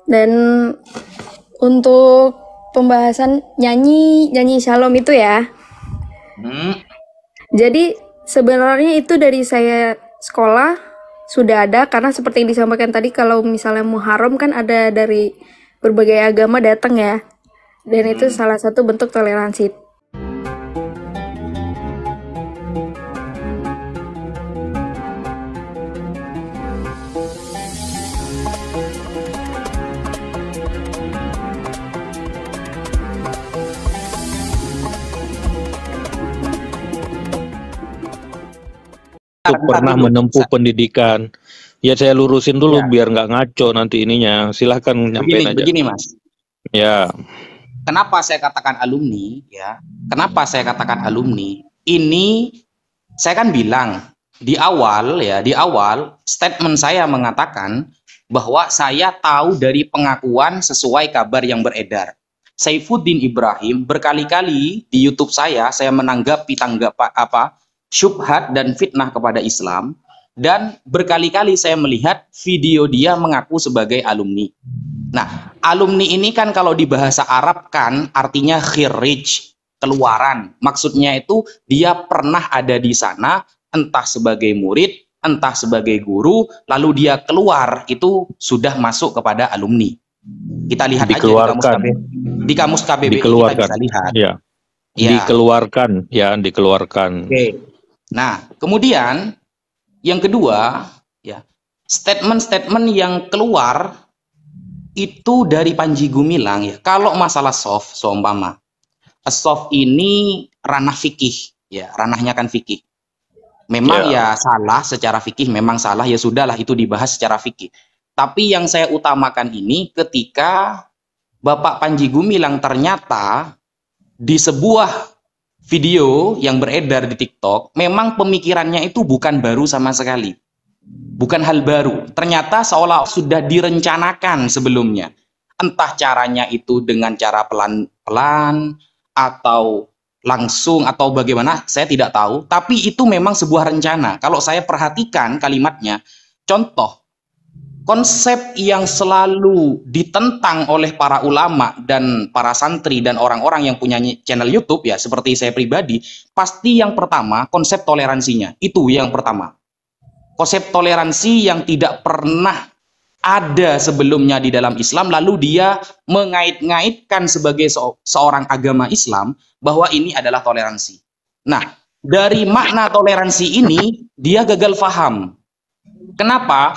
Dan untuk pembahasan nyanyi Shalom itu ya. Jadi sebenarnya itu dari saya sekolah sudah ada, karena seperti yang disampaikan tadi, kalau misalnya Muharram kan ada dari berbagai agama datang ya. Dan itu salah satu bentuk toleransi. Pernah menempuh pendidikan. Ya saya lurusin dulu biar nggak ngaco nanti ininya. Silahkan nyampein aja. Begini Mas. Ya. Kenapa saya katakan alumni? Ya. Kenapa saya katakan alumni? Ini saya kan bilang di awal statement saya mengatakan bahwa saya tahu dari pengakuan sesuai kabar yang beredar. Saifuddin Ibrahim berkali-kali di YouTube saya menanggapi syubhat dan fitnah kepada Islam, dan berkali-kali saya melihat video dia mengaku sebagai alumni. Nah, alumni ini kan kalau di bahasa Arab kan artinya khirij, keluaran. Maksudnya itu dia pernah ada di sana, entah sebagai murid, entah sebagai guru, lalu dia keluar, itu sudah masuk kepada alumni. Kita lihat aja di kamus KBBI kita bisa lihat. Ya. Dikeluarkan, ya, dikeluarkan. Oke. Nah, kemudian yang kedua, ya, statement-statement yang keluar itu dari Panji Gumilang, ya. Kalau masalah soft, seumpama soft ini ranah fikih, ya, ranahnya kan fikih. Memang ya salah secara fikih, memang salah, ya sudahlah itu dibahas secara fikih. Tapi yang saya utamakan ini ketika Bapak Panji Gumilang ternyata di sebuah video yang beredar di TikTok, memang pemikirannya itu bukan baru sama sekali. Bukan hal baru. Ternyata seolah sudah direncanakan sebelumnya. Entah caranya itu dengan cara pelan-pelan, atau langsung, atau bagaimana, saya tidak tahu. Tapi itu memang sebuah rencana. Kalau saya perhatikan kalimatnya, contoh, konsep yang selalu ditentang oleh para ulama dan para santri dan orang-orang yang punya channel YouTube, ya seperti saya pribadi, pasti yang pertama konsep toleransinya. Itu yang pertama. Konsep toleransi yang tidak pernah ada sebelumnya di dalam Islam, lalu dia mengait-ngaitkan sebagai seorang agama Islam bahwa ini adalah toleransi. Nah, dari makna toleransi ini dia gagal paham. Kenapa?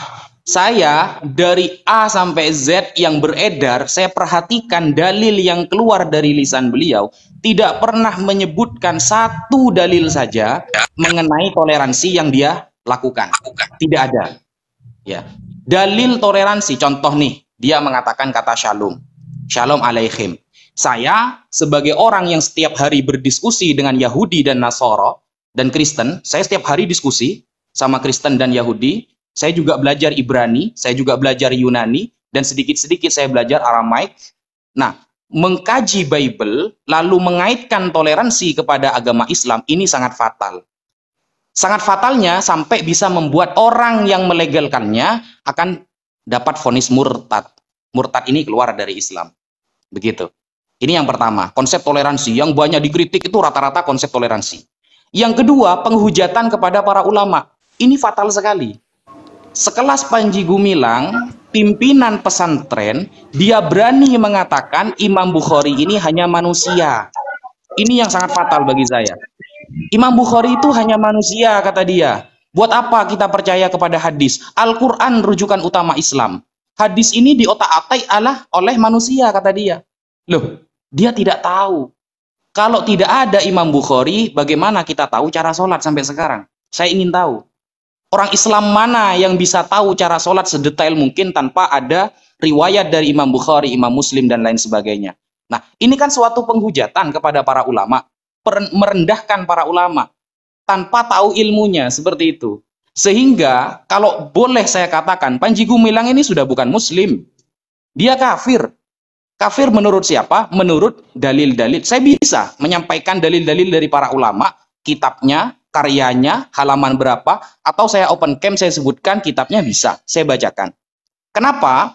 Saya dari A sampai Z yang beredar, saya perhatikan dalil yang keluar dari lisan beliau tidak pernah menyebutkan satu dalil saja mengenai toleransi yang dia lakukan. Tidak ada. Ya. Dalil toleransi, contoh nih, dia mengatakan kata shalom. Shalom alaihim. Saya sebagai orang yang setiap hari berdiskusi dengan Yahudi dan Nasoro dan Kristen, saya setiap hari diskusi sama Kristen dan Yahudi. Saya juga belajar Ibrani, saya juga belajar Yunani, dan sedikit-sedikit saya belajar Aramaik. Nah, mengkaji Bible, lalu mengaitkan toleransi kepada agama Islam, ini sangat fatal. Sangat fatalnya sampai bisa membuat orang yang melegalkannya akan dapat vonis murtad. Murtad ini keluar dari Islam. Begitu. Ini yang pertama, konsep toleransi. Yang banyak dikritik itu rata-rata konsep toleransi. Yang kedua, penghujatan kepada para ulama. Ini fatal sekali. Sekelas Panji Gumilang, pimpinan pesantren, dia berani mengatakan Imam Bukhari ini hanya manusia. Ini yang sangat fatal bagi saya. Imam Bukhari itu hanya manusia, kata dia. Buat apa kita percaya kepada hadis? Al-Quran rujukan utama Islam. Hadis ini diotak-atik oleh manusia, kata dia. Loh, dia tidak tahu. Kalau tidak ada Imam Bukhari, bagaimana kita tahu cara sholat sampai sekarang? Saya ingin tahu. Orang Islam mana yang bisa tahu cara sholat sedetail mungkin tanpa ada riwayat dari Imam Bukhari, Imam Muslim, dan lain sebagainya. Nah, ini kan suatu penghujatan kepada para ulama, merendahkan para ulama, tanpa tahu ilmunya, seperti itu. Sehingga, kalau boleh saya katakan, Panji Gumilang ini sudah bukan Muslim. Dia kafir. Kafir menurut siapa? Menurut dalil-dalil. Saya bisa menyampaikan dalil-dalil dari para ulama, kitabnya, karyanya, halaman berapa, atau saya open cam, saya sebutkan kitabnya, bisa saya bacakan. Kenapa?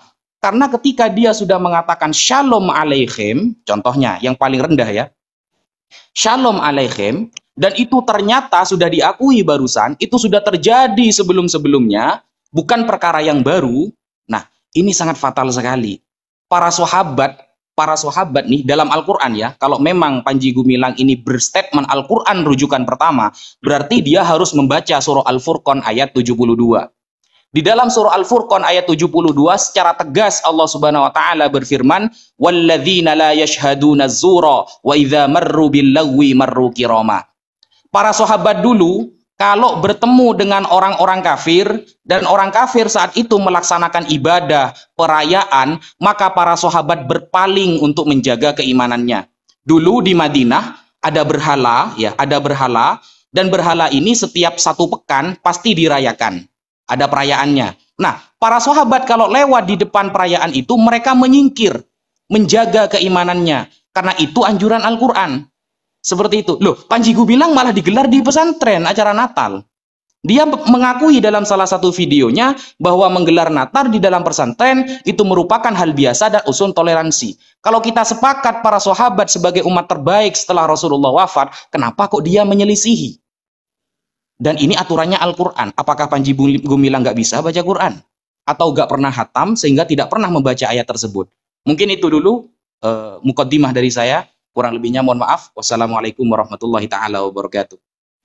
Karena ketika dia sudah mengatakan shalom aleichem, contohnya yang paling rendah ya, shalom aleichem, dan itu ternyata sudah diakui barusan, itu sudah terjadi sebelum-sebelumnya, bukan perkara yang baru. Nah, ini sangat fatal sekali. Para sahabat nih dalam Al-Quran ya, kalau memang Panji Gumilang ini berstatement Al-Quran rujukan pertama, berarti dia harus membaca surah Al-Furqan ayat 72. Di dalam surah Al-Furqan ayat 72 secara tegas Allah Subhanahu wa taala berfirman, "Walladzina la yashhaduna az-zura wa idza marru bil-lagwi marru kirama." Para sahabat dulu kalau bertemu dengan orang-orang kafir dan orang kafir saat itu melaksanakan ibadah, perayaan, maka para sahabat berpaling untuk menjaga keimanannya. Dulu di Madinah ada berhala, ya, ada berhala, dan berhala ini setiap 1 pekan pasti dirayakan. Ada perayaannya. Nah, para sahabat kalau lewat di depan perayaan itu, mereka menyingkir, menjaga keimanannya. Karena itu anjuran Al-Quran. Seperti itu. Loh, Panji Gumilang malah digelar di pesantren, acara Natal. Dia mengakui dalam salah satu videonya bahwa menggelar Natal di dalam pesantren itu merupakan hal biasa dan usul toleransi. Kalau kita sepakat para sahabat sebagai umat terbaik setelah Rasulullah wafat, kenapa kok dia menyelisihi? Dan ini aturannya Al-Quran. Apakah Panji Gumilang nggak bisa baca Quran? Atau nggak pernah hatam sehingga tidak pernah membaca ayat tersebut? Mungkin itu dulu mukaddimah dari saya. Kurang lebihnya mohon maaf. Wassalamualaikum warahmatullahi taala wabarakatuh.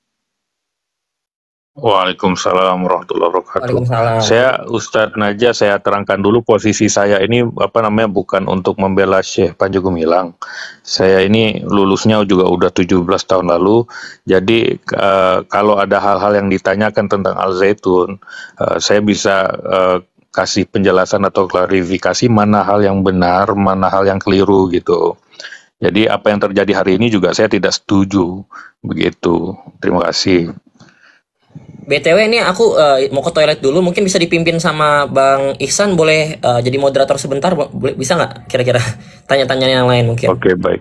Waalaikumsalam warahmatullahi wabarakatuh. Waalaikumsalam. Saya Ustadz Najah, saya terangkan dulu posisi saya ini bukan untuk membela Syekh Panji Gumilang. Saya ini lulusnya juga udah 17 tahun lalu. Jadi kalau ada hal-hal yang ditanyakan tentang Al Zaitun, saya bisa kasih penjelasan atau klarifikasi mana hal yang benar, mana hal yang keliru gitu. Jadi apa yang terjadi hari ini juga saya tidak setuju begitu. Terima kasih. BTW ini aku mau ke toilet dulu, mungkin bisa dipimpin sama Bang Ihsan, boleh jadi moderator sebentar, boleh, bisa nggak kira-kira tanya-tanya yang lain mungkin? Oke, baik.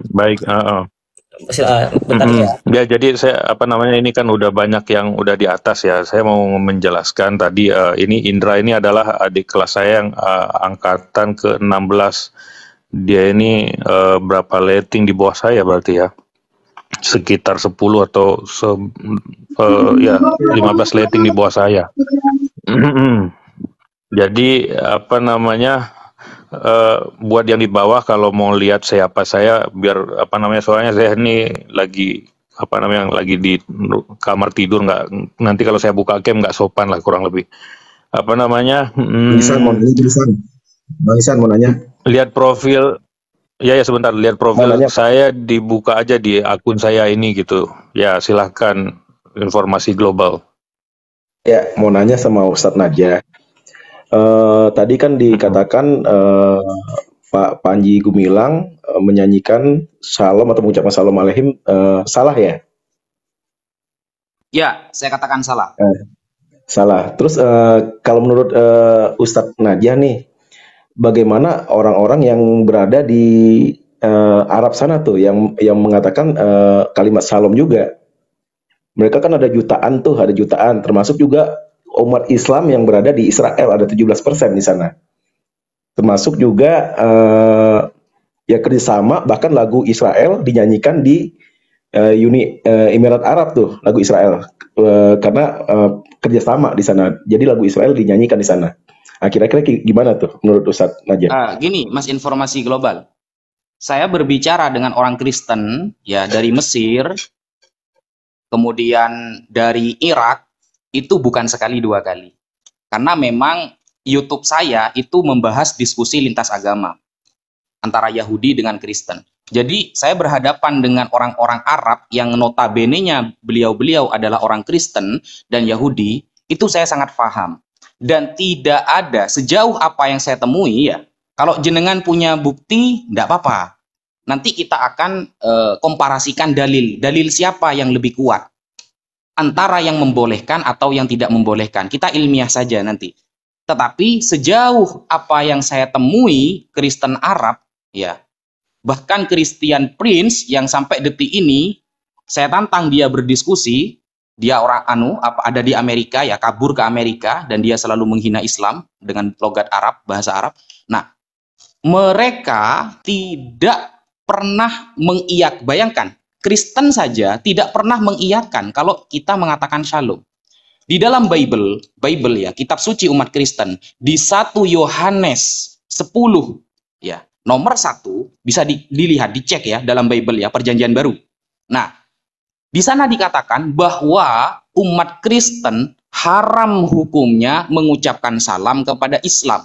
Bentar ya. Ya, jadi saya ini kan udah banyak yang udah di atas ya. Saya mau menjelaskan tadi ini Indra ini adalah adik kelas saya yang angkatan ke-16. Dia ini berapa rating di bawah saya berarti ya? Sekitar 10 atau 15 rating di bawah saya. Jadi buat yang di bawah kalau mau lihat siapa saya, biar soalnya saya ini lagi lagi di kamar tidur, nggak, nanti kalau saya buka cam nggak sopan lah, kurang lebih Bang Ihsan mau nanya. Lihat profil ya sebentar, lihat profil saya dibuka aja di akun saya ini gitu ya. Silahkan informasi global. Ya, mau nanya sama Ustadz Najah. Tadi kan dikatakan Pak Panji Gumilang menyanyikan salam atau mengucapkan salam alaihim salah ya? Ya, saya katakan salah. Salah. Terus kalau menurut Ustadz Najah nih, bagaimana orang-orang yang berada di Arab sana tuh yang mengatakan kalimat salam juga? Mereka kan ada jutaan, termasuk juga umat Islam yang berada di Israel, ada 17% di sana. Termasuk juga ya kerjasama, bahkan lagu Israel dinyanyikan di Uni Emirat Arab tuh, lagu Israel, karena kerjasama di sana. Jadi lagu Israel dinyanyikan di sana. Nah, kira-kira gimana tuh menurut Ustadz Najah? Gini, Mas, informasi global. Saya berbicara dengan orang Kristen ya dari Mesir, kemudian dari Irak, itu bukan sekali 2 kali. Karena memang YouTube saya itu membahas diskusi lintas agama antara Yahudi dengan Kristen. Jadi saya berhadapan dengan orang-orang Arab yang notabene-nya beliau-beliau adalah orang Kristen dan Yahudi, itu saya sangat paham. Dan tidak ada, sejauh apa yang saya temui ya, kalau jenengan punya bukti, tidak apa-apa. Nanti kita akan komparasikan dalil siapa yang lebih kuat antara yang membolehkan atau yang tidak membolehkan. Kita ilmiah saja nanti. Tetapi sejauh apa yang saya temui Kristen Arab ya, bahkan Christian Prince yang sampai detik ini saya tantang dia berdiskusi. Dia orang ada di Amerika ya, kabur ke Amerika dan dia selalu menghina Islam dengan logat Arab, bahasa Arab. Nah, mereka tidak pernah bayangkan, Kristen saja tidak pernah mengiyakan kalau kita mengatakan shalom. Di dalam Bible ya, kitab suci umat Kristen, di 1 Yohanes 10 ya, nomor 1 bisa dilihat, dicek ya dalam Bible ya, Perjanjian Baru. Nah, di sana dikatakan bahwa umat Kristen haram hukumnya mengucapkan salam kepada Islam.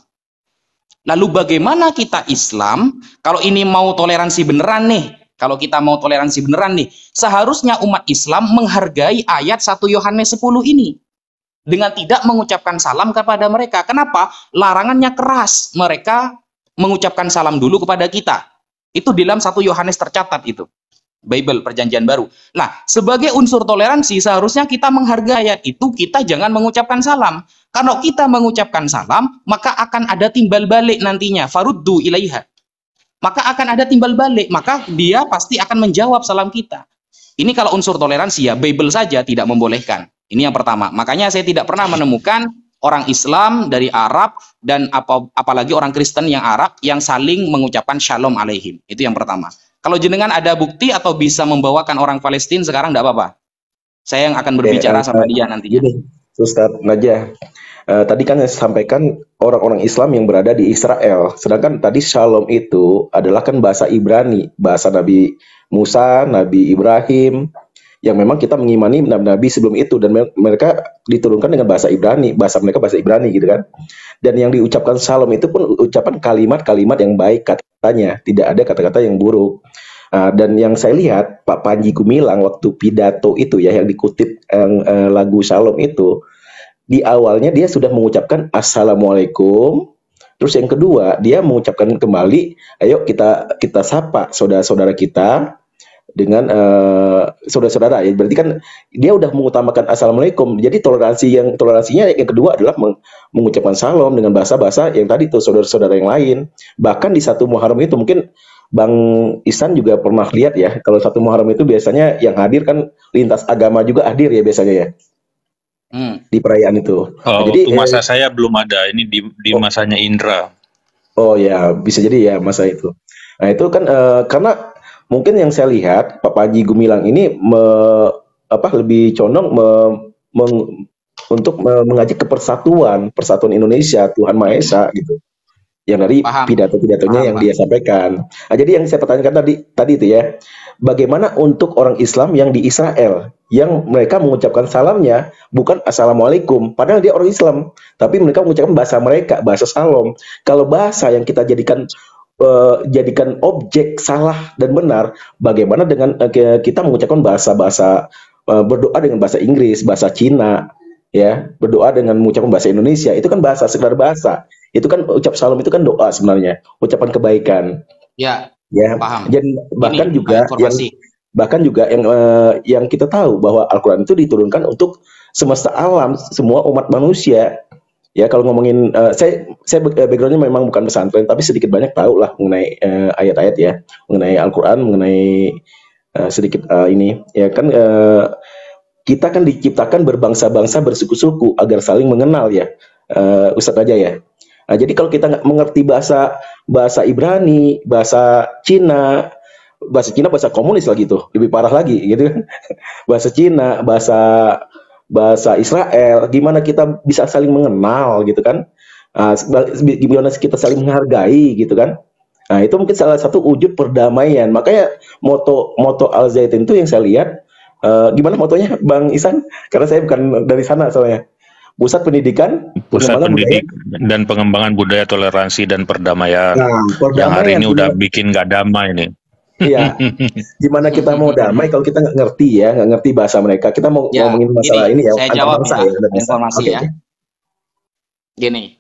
Lalu bagaimana kita Islam kalau ini mau toleransi beneran nih? Kalau kita mau toleransi beneran nih, seharusnya umat Islam menghargai ayat 1 Yohanes 10 ini dengan tidak mengucapkan salam kepada mereka. Kenapa? Larangannya keras. Mereka mengucapkan salam dulu kepada kita. Itu di dalam 1 Yohanes tercatat itu. Bible Perjanjian Baru. Nah, sebagai unsur toleransi seharusnya kita menghargai ayat itu, kita jangan mengucapkan salam. Kalau kita mengucapkan salam, maka akan ada timbal balik nantinya. Faruddu ilaiha. Maka akan ada timbal balik, maka dia pasti akan menjawab salam kita. Ini kalau unsur toleransi ya, Bible saja tidak membolehkan. Ini yang pertama. Makanya saya tidak pernah menemukan orang Islam dari Arab dan apalagi orang Kristen yang Arab yang saling mengucapkan shalom alaihim. Itu yang pertama. Kalau jenengan ada bukti atau bisa membawakan orang Palestina sekarang, tidak apa-apa. Saya yang akan berbicara sama dia nantinya. Gini, Ustaz Najah, tadi kan saya sampaikan orang-orang Islam yang berada di Israel. Sedangkan tadi shalom itu adalah kan bahasa Ibrani, bahasa Nabi Musa, Nabi Ibrahim, yang memang kita mengimani nabi-nabi sebelum itu, dan mereka diturunkan dengan bahasa Ibrani, bahasa mereka bahasa Ibrani gitu kan. Dan yang diucapkan shalom itu pun ucapan kalimat-kalimat yang baik katanya, tidak ada kata-kata yang buruk. Dan yang saya lihat Pak Panji Gumilang waktu pidato itu ya, yang dikutip lagu shalom itu, di awalnya dia sudah mengucapkan assalamualaikum. Terus yang kedua dia mengucapkan kembali, ayo kita sapa saudara-saudara kita dengan saudara-saudara ya. Berarti kan dia udah mengutamakan assalamualaikum. Jadi toleransinya yang kedua adalah mengucapkan salam dengan bahasa-bahasa yang tadi tuh saudara-saudara yang lain. Bahkan di 1 Muharram itu mungkin Bang Ihsan juga pernah lihat ya, kalau 1 Muharram itu biasanya yang hadir kan lintas agama juga hadir ya biasanya ya. Di perayaan itu. Jadi masa saya belum ada, ini di masanya Indra. Oh ya, bisa jadi ya masa itu. Nah itu kan karena mungkin yang saya lihat Pak Panji Gumilang ini lebih condong untuk mengajak ke persatuan Indonesia, Tuhan Maha Esa gitu. Yang dari pidato-pidatonya yang dia sampaikan. Nah, jadi yang saya pertanyakan tadi itu ya, bagaimana untuk orang Islam yang di Israel, yang mereka mengucapkan salamnya bukan assalamualaikum, padahal dia orang Islam, tapi mereka mengucapkan bahasa mereka, bahasa salam. Kalau bahasa yang kita jadikan objek salah dan benar, bagaimana dengan kita mengucapkan bahasa-bahasa berdoa dengan bahasa Inggris, bahasa Cina, ya, berdoa dengan mengucapkan bahasa Indonesia, itu kan bahasa, sekedar bahasa. Itu kan ucap salam itu kan doa sebenarnya, ucapan kebaikan. Ya, paham. Dan bahkan juga yang kita tahu bahwa Al-Quran itu diturunkan untuk semesta alam, semua umat manusia. Ya, kalau ngomongin saya backgroundnya memang bukan pesantren, tapi sedikit banyak tahu lah mengenai ayat-ayat ya, mengenai Al-Quran, mengenai sedikit ini ya kan, kita kan diciptakan berbangsa-bangsa, bersuku-suku agar saling mengenal ya, Ustadz aja ya. Nah, jadi kalau kita nggak mengerti bahasa Ibrani, bahasa Cina, bahasa komunis lagi tuh, lebih parah lagi gitu kan. Bahasa Cina, bahasa Israel, gimana kita bisa saling mengenal gitu kan? Gimana kita saling menghargai gitu kan? Nah, itu mungkin salah satu wujud perdamaian. Makanya moto Al Zaitun itu yang saya lihat, gimana motonya Bang Ihsan? Karena saya bukan dari sana soalnya. Pusat Pendidikan dan Pengembangan Budaya Toleransi dan Perdamaian. Nah, yang hari ini udah bikin gak damai nih. Iya. Gimana kita mau damai kalau kita nggak ngerti bahasa mereka? Kita mau ngomongin masalah ini ya. Saya jawab bangsa, ya, informasi ya. Gini,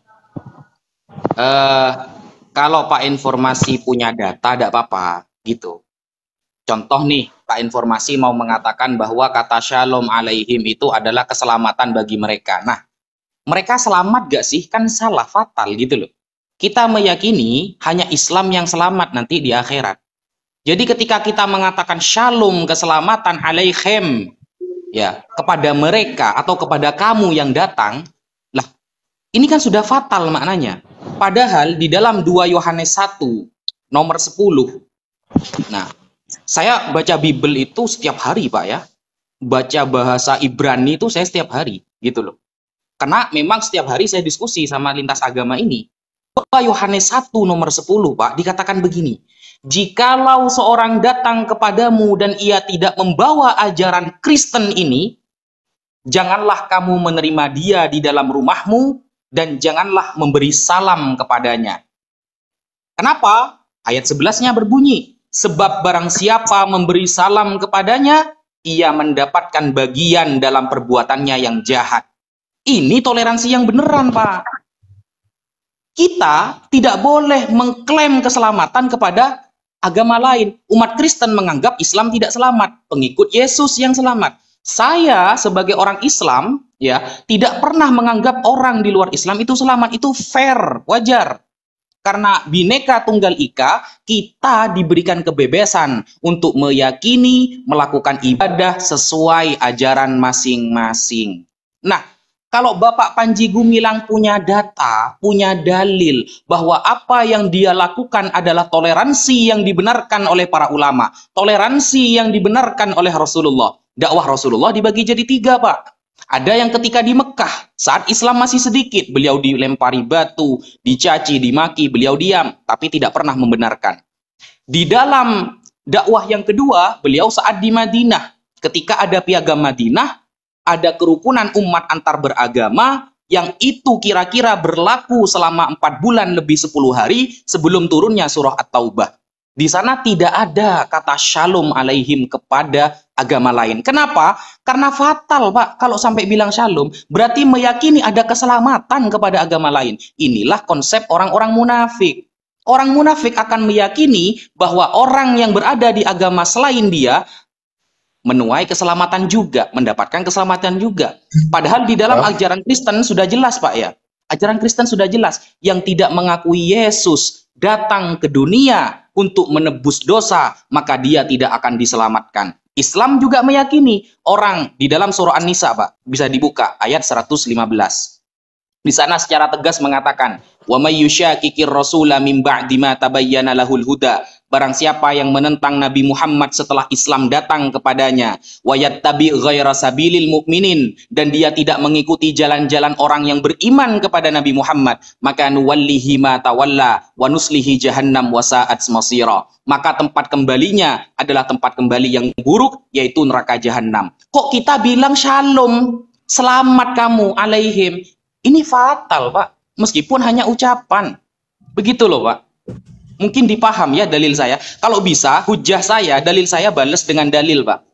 kalau Pak Informasi punya data, tidak apa-apa gitu. Contoh nih, Pak Informasi mau mengatakan bahwa kata shalom alaihim itu adalah keselamatan bagi mereka. Nah, mereka selamat gak sih? Kan salah fatal gitu loh. Kita meyakini hanya Islam yang selamat nanti di akhirat. Jadi ketika kita mengatakan shalom, keselamatan alaihim, ya, kepada mereka atau kepada kamu yang datang, lah, ini kan sudah fatal maknanya. Padahal di dalam 2 Yohanes 1 nomor 10. Nah, saya baca Bible itu setiap hari, Pak ya. Baca bahasa Ibrani itu saya setiap hari, gitu loh. Karena memang setiap hari saya diskusi sama lintas agama ini. 2 Yohanes 1 nomor 10, Pak, dikatakan begini. Jikalau seorang datang kepadamu dan ia tidak membawa ajaran Kristen ini, janganlah kamu menerima dia di dalam rumahmu dan janganlah memberi salam kepadanya. Kenapa? Ayat 11-nya berbunyi, sebab barang siapa memberi salam kepadanya, ia mendapatkan bagian dalam perbuatannya yang jahat. Ini toleransi yang beneran, Pak. Kita tidak boleh mengklaim keselamatan kepada agama lain. Umat Kristen menganggap Islam tidak selamat, pengikut Yesus yang selamat. Saya sebagai orang Islam ya tidak pernah menganggap orang di luar Islam itu selamat. Itu fair, wajar. Karena Bhinneka Tunggal Ika, kita diberikan kebebasan untuk meyakini, melakukan ibadah sesuai ajaran masing-masing. Nah, kalau Bapak Panji Gumilang punya data, punya dalil bahwa apa yang dia lakukan adalah toleransi yang dibenarkan oleh para ulama, toleransi yang dibenarkan oleh Rasulullah. Dakwah Rasulullah dibagi jadi 3, Pak. Ada yang ketika di Mekah, saat Islam masih sedikit, beliau dilempari batu, dicaci, dimaki, beliau diam, tapi tidak pernah membenarkan. Di dalam dakwah yang kedua, beliau saat di Madinah, ketika ada piagam Madinah, ada kerukunan umat antar beragama yang itu kira-kira berlaku selama 4 bulan lebih 10 hari sebelum turunnya surah At-Taubah. Di sana tidak ada kata shalom alaihim kepada agama lain. Kenapa? Karena fatal, Pak. Kalau sampai bilang shalom, berarti meyakini ada keselamatan kepada agama lain. Inilah konsep orang-orang munafik. Orang munafik akan meyakini bahwa orang yang berada di agama selain dia menuai keselamatan juga, mendapatkan keselamatan juga. Padahal di dalam ajaran Kristen sudah jelas, Pak ya. Ajaran Kristen sudah jelas, yang tidak mengakui Yesus datang ke dunia untuk menebus dosa, maka dia tidak akan diselamatkan. Islam juga meyakini orang di dalam surah An-Nisa, Pak, bisa dibuka ayat 115. Di sana secara tegas mengatakan, "Wa may yushaqiqir rasula min ba'di ma tabayyana lahul huda." Barang siapa yang menentang Nabi Muhammad setelah Islam datang kepadanya, wa yattabi ghaira sabilil mu'minin, dan dia tidak mengikuti jalan-jalan orang yang beriman kepada Nabi Muhammad, maka nuwallihi ma tawalla wa nuslihi jahannam wa sa'at masira. Maka tempat kembalinya adalah tempat kembali yang buruk, yaitu neraka jahanam. Kok kita bilang shalom, selamat kamu alaihim? Ini fatal, Pak. Meskipun hanya ucapan. Begitu loh, Pak. Mungkin dipaham ya dalil saya. Kalau bisa, hujah saya, dalil saya balas dengan dalil, Pak.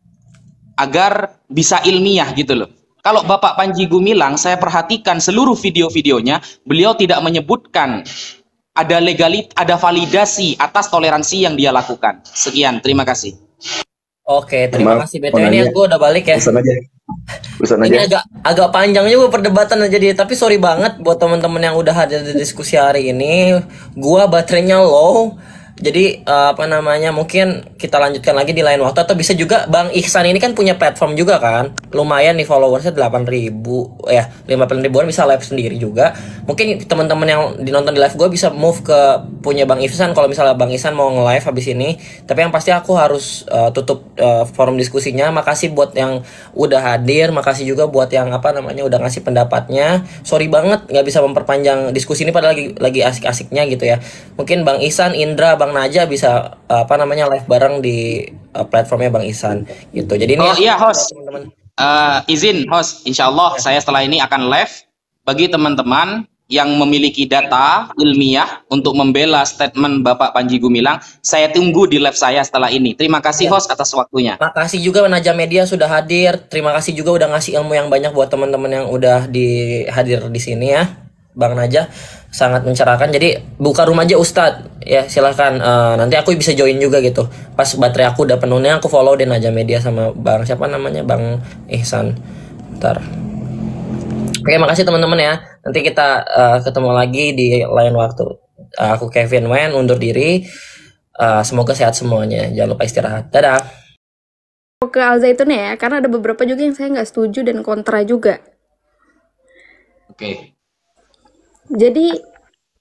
Agar bisa ilmiah gitu loh. Kalau Bapak Panji Gumilang, saya perhatikan seluruh video-videonya, beliau tidak menyebutkan ada ada validasi atas toleransi yang dia lakukan. Sekian, terima kasih. Oke, terima kasih. BTW ini aku udah balik ya. Urusan Ini aja. agak panjang juga perdebatan jadi, tapi sorry banget buat teman-teman yang udah hadir di diskusi hari ini. Gua baterainya low. Jadi apa namanya, mungkin kita lanjutkan lagi di lain waktu, atau bisa juga Bang Ihsan ini kan punya platform juga kan. Lumayan nih followersnya 8.000 ya, 50 ribuan, bisa live sendiri juga. Mungkin teman-teman yang dinonton di live gue bisa move ke punya Bang Ihsan kalau misalnya Bang Ihsan mau nge-live habis ini. Tapi yang pasti aku harus tutup forum diskusinya. Makasih buat yang udah hadir, makasih juga buat yang apa namanya udah ngasih pendapatnya. Sorry banget nggak bisa memperpanjang diskusi ini padahal lagi asik-asiknya gitu ya. Mungkin Bang Ihsan, Indra, Bang Naja bisa apa namanya live bareng di platformnya Bang Ihsan gitu. Jadi ini iya host, teman-teman. Izin host, insya Allah saya setelah ini akan live. Bagi teman-teman yang memiliki data ilmiah untuk membela statement Bapak Panji Gumilang, saya tunggu di live saya setelah ini. Terima kasih host atas waktunya. Makasih juga Naja Media sudah hadir. Terima kasih juga udah ngasih ilmu yang banyak buat teman-teman yang udah hadir di sini ya. Bang Naja sangat mencerahkan. Jadi buka room aja Ustadz ya, silahkan. Nanti aku bisa join juga gitu. Pas baterai aku udah penuhnya aku follow deh Naja Media sama Bang siapa namanya, Bang Ihsan. Ntar. Oke, makasih teman-teman ya. Nanti kita ketemu lagi di lain waktu. Aku Kevin Wen undur diri. Semoga sehat semuanya. Jangan lupa istirahat. Dadah. Ke Al Zaitun ya, karena ada beberapa juga yang saya nggak setuju dan kontra juga. Oke. Jadi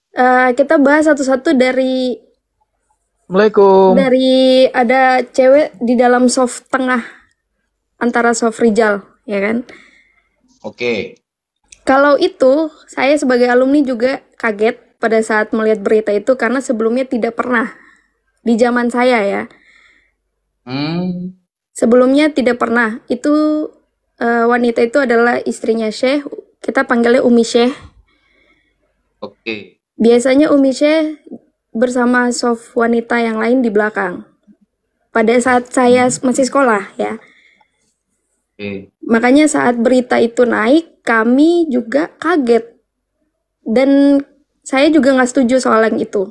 Kita bahas satu-satu dari Assalamualaikum. ada cewek di dalam soft tengah antara soft Rijal, ya kan? Oke. Kalau itu, saya sebagai alumni juga kaget pada saat melihat berita itu karena sebelumnya tidak pernah di zaman saya ya. Hmm. Sebelumnya tidak pernah. Itu wanita itu adalah istrinya Syekh. Kita panggilnya Umi Syekh. Oke. Biasanya Umi Syekh bersama soft wanita yang lain di belakang. Pada saat saya masih sekolah ya. Oke. Makanya saat berita itu naik, kami juga kaget. Dan saya juga nggak setuju soal yang itu.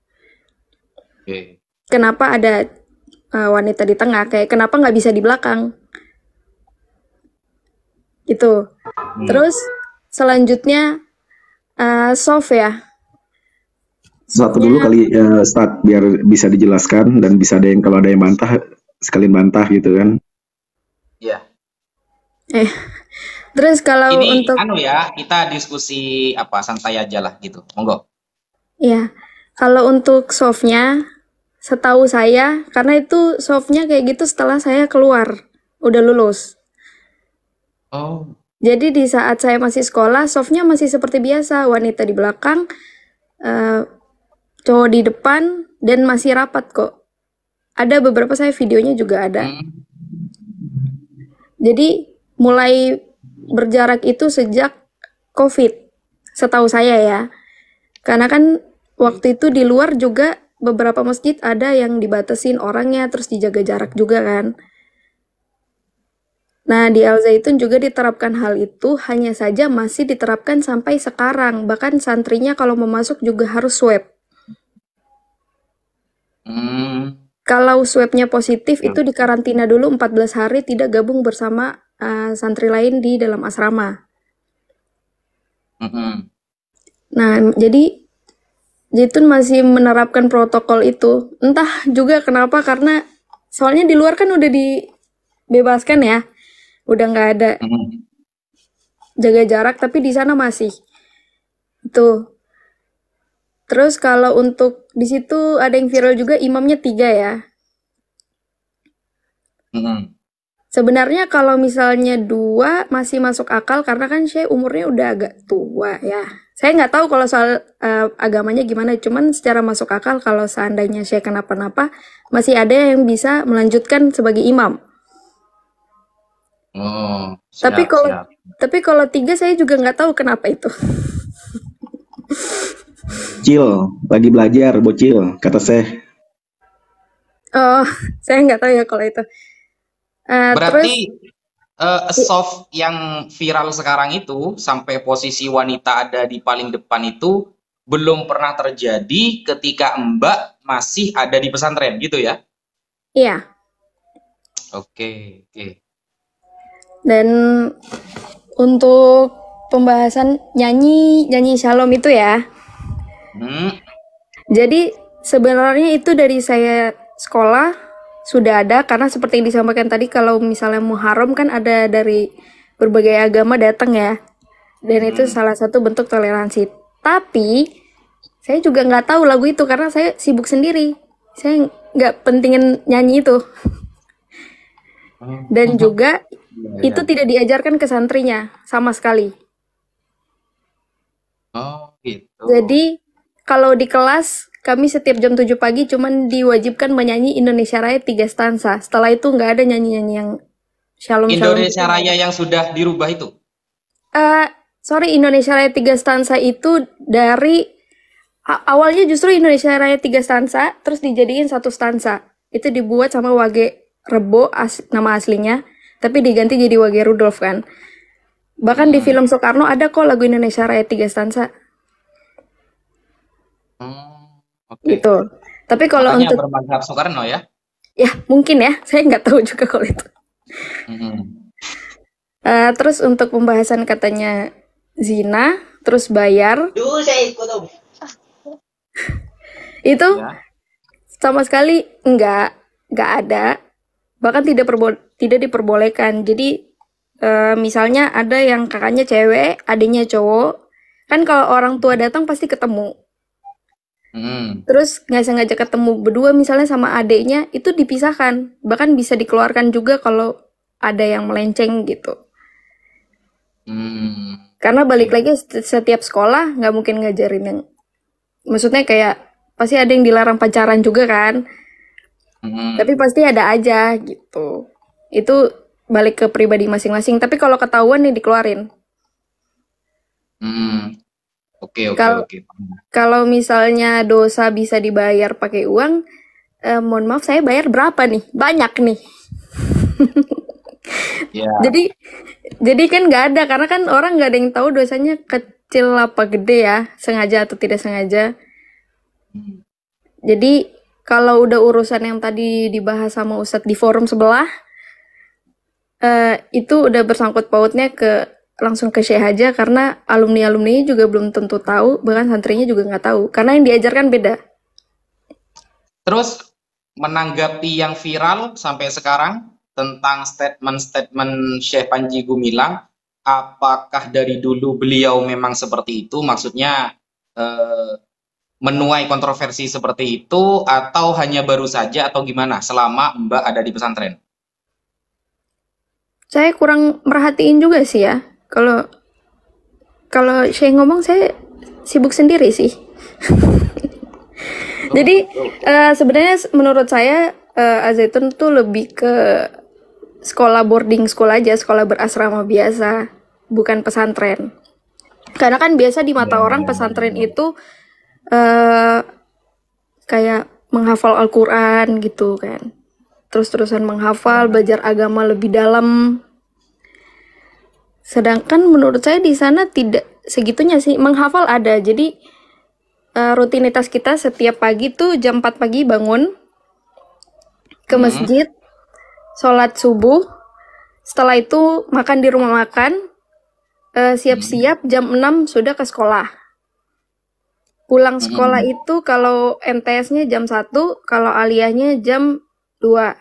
Oke. Kenapa ada wanita di tengah? Kayak kenapa nggak bisa di belakang? Gitu. Terus selanjutnya soft ya. Satu dulu kali start biar bisa dijelaskan dan bisa ada yang kalau ada yang bantah sekalian bantah gitu kan. Ya. Terus kalau Ini untuk kita diskusi santai aja lah gitu. Monggo. ya, kalau untuk softnya, setahu saya, karena itu softnya kayak gitu setelah saya keluar, udah lulus. Oh. Jadi di saat saya masih sekolah, softnya masih seperti biasa, wanita di belakang, cowok di depan, dan masih rapat kok. Ada beberapa saya videonya juga ada. Jadi mulai berjarak itu sejak COVID, setahu saya ya. Karena kan waktu itu di luar juga beberapa masjid ada yang dibatasin orangnya, terus dijaga jarak juga kan. Nah, di Al Zaitun juga diterapkan hal itu, hanya saja masih diterapkan sampai sekarang. Bahkan santrinya kalau mau masuk juga harus swab. Kalau swabnya positif, itu dikarantina dulu 14 hari, tidak gabung bersama santri lain di dalam asrama. Nah, jadi Zaitun masih menerapkan protokol itu. Entah juga kenapa, karena soalnya di luar kan udah dibebaskan ya. Udah nggak ada jaga jarak, tapi di sana masih. Itu. Terus kalau untuk di situ ada yang viral juga, imamnya 3 ya. Sebenarnya kalau misalnya 2 masih masuk akal, karena kan Syekh umurnya udah agak tua ya. Saya nggak tahu kalau soal agamanya gimana, cuman secara masuk akal kalau seandainya Syekh kenapa-napa, masih ada yang bisa melanjutkan sebagai imam. Oh, Tapi kalau 3 saya juga nggak tahu kenapa itu. Bocil, lagi belajar bocil, kata Syekh. Oh, saya nggak tahu ya kalau itu. Berarti soft yang viral sekarang itu sampai posisi wanita ada di paling depan itu belum pernah terjadi ketika Mbak masih ada di pesantren gitu ya? Iya. Oke. Dan untuk pembahasan nyanyi Shalom itu ya. Jadi sebenarnya itu dari saya sekolah sudah ada, karena seperti yang disampaikan tadi, kalau misalnya Muharram kan ada dari berbagai agama datang ya. Dan itu salah satu bentuk toleransi. Tapi saya juga nggak tahu lagu itu karena saya sibuk sendiri. Saya nggak pentingin nyanyi itu. Dan juga itu tidak diajarkan ke santrinya sama sekali. Oh, gitu. Jadi kalau di kelas kami setiap jam 7 pagi cuman diwajibkan menyanyi Indonesia Raya 3 stansa. Setelah itu nggak ada nyanyi-nyanyi yang Shalom. Indonesia Raya yang sudah dirubah itu? Indonesia Raya 3 stansa itu dari awalnya justru Indonesia Raya 3 stansa, terus dijadiin 1 stansa. Itu dibuat sama Wage Rebo nama aslinya, tapi diganti jadi Wage Rudolf kan. Bahkan di film Soekarno ada kok lagu Indonesia Raya 3 stansa. Gitu. Tapi kalau makanya untuk bermadzhab Soekarno ya? Ya mungkin ya, saya nggak tahu juga kalau itu. Terus untuk pembahasan katanya zina, terus bayar. Itu sama sekali nggak ada. Bahkan tidak diperbolehkan. Jadi misalnya ada yang kakaknya cewek, adiknya cowok, kan kalau orang tua datang pasti ketemu. Hmm. Terus nggak sengaja ketemu berdua misalnya sama adeknya, itu dipisahkan. Bahkan bisa dikeluarkan juga kalau ada yang melenceng gitu. Hmm. Karena balik Oke. lagi setiap sekolah nggak mungkin ngajarin yang, maksudnya kayak pasti ada yang dilarang pacaran juga kan. Tapi Hmm. pasti ada aja gitu. Itu balik ke pribadi masing-masing. Tapi kalau ketahuan nih dikeluarin. Hmm. Oke, oke, Kalau oke. kalau misalnya dosa bisa dibayar pakai uang, mohon maaf saya bayar berapa nih? Banyak nih. Ya. Jadi kan nggak ada karena kan orang nggak ada yang tahu dosanya kecil apa gede ya, sengaja atau tidak sengaja. Hmm. Jadi kalau udah urusan yang tadi dibahas sama Ustadz di forum sebelah, itu udah bersangkut pautnya ke langsung ke Syekh aja karena alumni-alumni juga belum tentu tahu, bahkan santrinya juga nggak tahu karena yang diajarkan beda. Terus menanggapi yang viral sampai sekarang tentang statement-statement Syekh Panji Gumilang, apakah dari dulu beliau memang seperti itu? Maksudnya eh, menuai kontroversi seperti itu atau hanya baru saja atau gimana selama Mbak ada di pesantren? Saya kurang merhatiin juga sih ya. Kalau kalau Syekh ngomong saya sibuk sendiri sih. Jadi sebenarnya menurut saya Al-Zaitun tuh lebih ke sekolah boarding school aja, sekolah berasrama biasa, bukan pesantren. Karena kan biasa di mata orang pesantren itu eh kayak menghafal Al-Quran gitu kan. Terus-terusan menghafal, belajar agama lebih dalam. Sedangkan menurut saya di sana tidak segitunya sih. Menghafal ada. Jadi rutinitas kita setiap pagi tuh jam 4 pagi bangun ke masjid, sholat subuh. Setelah itu makan di rumah makan, siap-siap jam 6 sudah ke sekolah. Pulang sekolah itu kalau MTS-nya jam 1, kalau aliyahnya jam 2.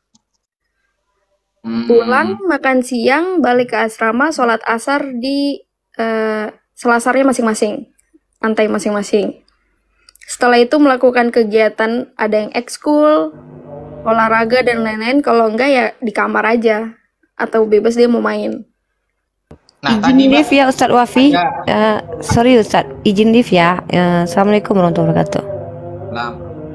Pulang, makan siang, balik ke asrama, sholat asar di selasarnya masing-masing, lantai masing-masing. Setelah itu melakukan kegiatan, ada yang ekskul, olahraga, dan lain-lain. Kalau enggak ya di kamar aja, atau bebas dia mau main. Nah, Izin tadi Mbak live ya Ustadz Wafi. ada Sorry Ustadz, izin live ya. Assalamualaikum warahmatullahi wabarakatuh. nah,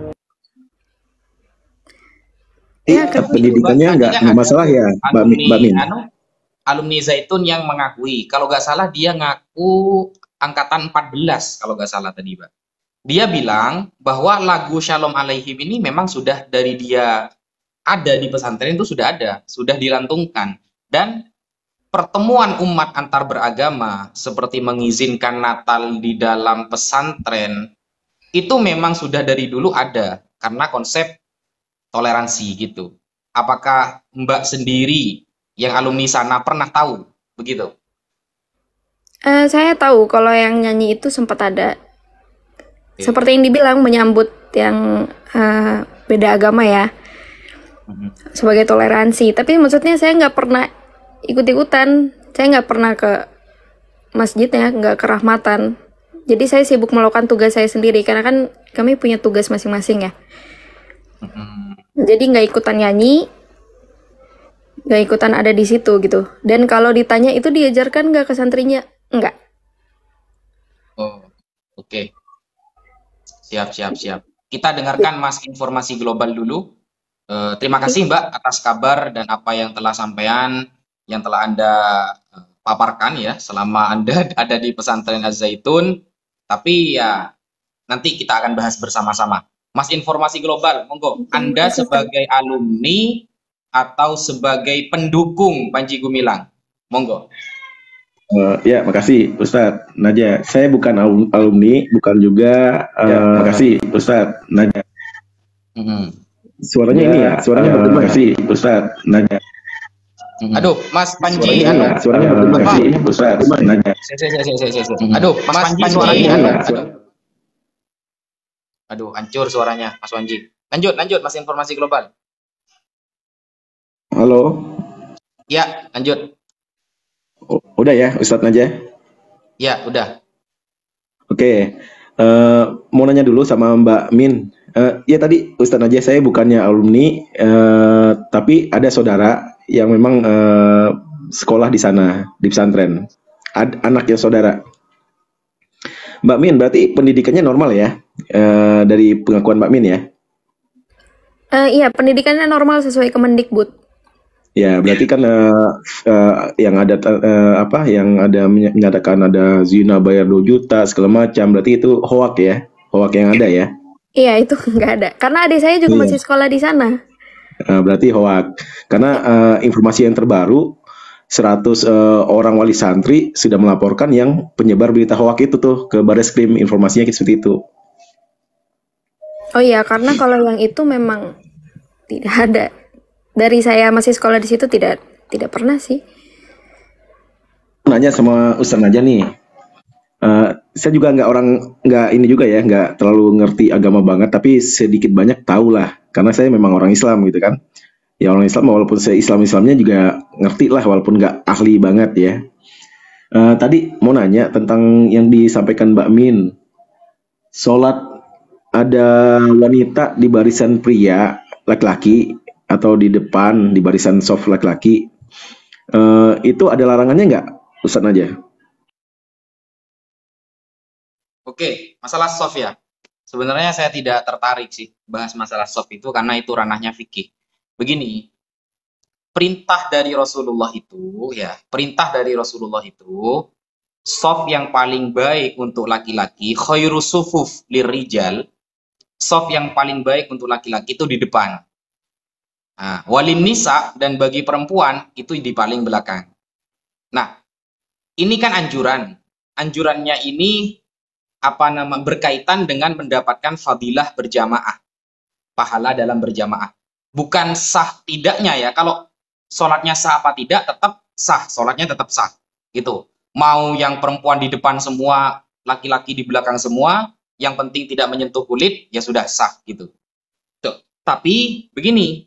Ya, pendidikannya nggak masalah ya, Mbak Min. alumni Zaitun yang mengakui, kalau nggak salah dia ngaku angkatan 14 kalau nggak salah tadi, Mbak. Dia bilang bahwa lagu Shalom Alaihim ini memang sudah dari dia ada di pesantren itu sudah ada, sudah dilantungkan. Dan pertemuan umat antar beragama seperti mengizinkan Natal di dalam pesantren itu memang sudah dari dulu ada karena konsep toleransi gitu. Apakah Mbak sendiri yang alumni sana pernah tahu begitu? saya tahu kalau yang nyanyi itu sempat ada. Oke. Seperti yang dibilang, menyambut yang beda agama ya, sebagai toleransi. Tapi maksudnya saya nggak pernah ikut-ikutan. Saya nggak pernah ke masjidnya, nggak ke rahmatan. Jadi saya sibuk melakukan tugas saya sendiri, karena kan kami punya tugas masing-masing ya. Jadi nggak ikutan nyanyi, nggak ikutan ada di situ gitu. Dan kalau ditanya itu diajarkan nggak ke santrinya? Nggak. Oh, oke. Siap. Kita dengarkan Mas informasi global dulu. Terima kasih Mbak atas kabar dan apa yang telah yang telah Anda paparkan ya selama Anda ada di pesantren Az-Zaitun. Tapi ya nanti kita akan bahas bersama-sama. Mas informasi global, monggo. Anda sebagai alumni atau sebagai pendukung Panji Gumilang, monggo. Ya, makasih Ustadz Naja. Saya bukan alumni, bukan juga. Makasih Ustadz Naja. Suaranya ini ya, suaranya bergema. Makasih Ustadz Naja. Aduh, Mas Panji, suaranya bergema. Makasih Ustadz Naja. Aduh, Mas Panji, suaranya. Aduh, hancur suaranya Mas Panji. Lanjut Mas informasi global. Halo. Ya, lanjut. Udah ya Ustadz Naja? Ya, udah. Oke. Mau nanya dulu sama Mbak Min. Ya tadi Ustadz Najah, saya bukannya alumni, tapi ada saudara yang memang sekolah di sana, di pesantren. Anaknya saudara. Mbak Min, berarti pendidikannya normal ya? Dari pengakuan Mbak Min ya? Iya, pendidikannya normal sesuai Kemendikbud. Ya, berarti kan yang ada yang ada menyatakan ada zina bayar 2 juta segala macam, berarti itu hoak ya? Hoak yang ada ya? Iya, itu nggak ada. Karena adik saya juga Iya. masih sekolah di sana. Berarti hoak. Karena informasi yang terbaru 100 orang wali santri sudah melaporkan yang penyebar berita hoak itu tuh ke Bareskrim, informasinya seperti itu. Oh iya, karena kalau yang itu memang tidak ada. Dari saya masih sekolah di situ tidak pernah sih. Nanya sama Ustaz Najah nih. Saya juga nggak ini juga ya, nggak terlalu ngerti agama banget, tapi sedikit banyak tahu lah, karena saya memang orang Islam gitu kan. Ya orang Islam, walaupun saya Islamnya juga ngerti lah, walaupun nggak ahli banget ya. Tadi mau nanya tentang yang disampaikan Mbak Min. Sholat ada wanita di barisan pria laki-laki atau di depan di barisan soft laki-laki, itu ada larangannya nggak, Ustaz Najah? Oke, masalah soft ya. Sebenarnya saya tidak tertarik sih bahas masalah soft itu karena itu ranahnya fikih. Begini, perintah dari Rasulullah itu soft yang paling baik untuk laki-laki, khairu sufuf lirijal, soft yang paling baik untuk laki-laki itu di depan. Nah, walin nisa, dan bagi perempuan itu di paling belakang. Nah, ini kan anjuran. Anjurannya ini berkaitan dengan mendapatkan fadilah berjamaah, pahala dalam berjamaah. Bukan sah tidaknya ya. Kalau sholatnya sah apa tidak, tetap sah. Sholatnya tetap sah. Gitu. Mau yang perempuan di depan semua, laki-laki di belakang semua, yang penting tidak menyentuh kulit, ya sudah sah gitu. Tuh. Tapi begini,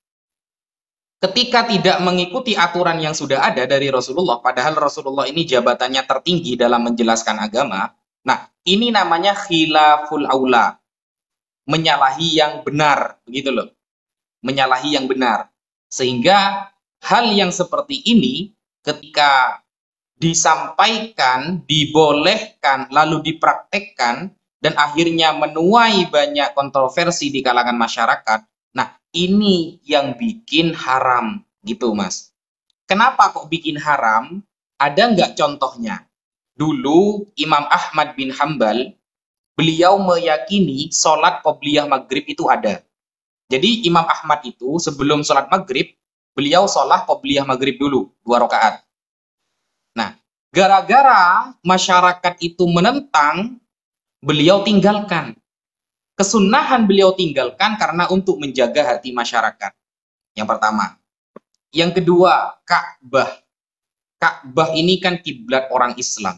ketika tidak mengikuti aturan yang sudah ada dari Rasulullah, padahal Rasulullah ini jabatannya tertinggi dalam menjelaskan agama, nah ini namanya khilaful aula, menyalahi yang benar, begitu loh, menyalahi yang benar. Sehingga hal yang seperti ini ketika disampaikan, dibolehkan, lalu dipraktekkan, dan akhirnya menuai banyak kontroversi di kalangan masyarakat, nah ini yang bikin haram, gitu Mas. Kenapa kok bikin haram? Ada nggak contohnya? Dulu Imam Ahmad bin Hambal, beliau meyakini sholat qobliyah maghrib itu ada. Jadi Imam Ahmad itu sebelum sholat maghrib, beliau sholat qobliyah maghrib dulu, 2 rakaat. Nah, gara-gara masyarakat itu menentang, beliau tinggalkan. Kesunahan beliau tinggalkan karena untuk menjaga hati masyarakat. Yang pertama. Yang kedua, Ka'bah. Ka'bah ini kan kiblat orang Islam.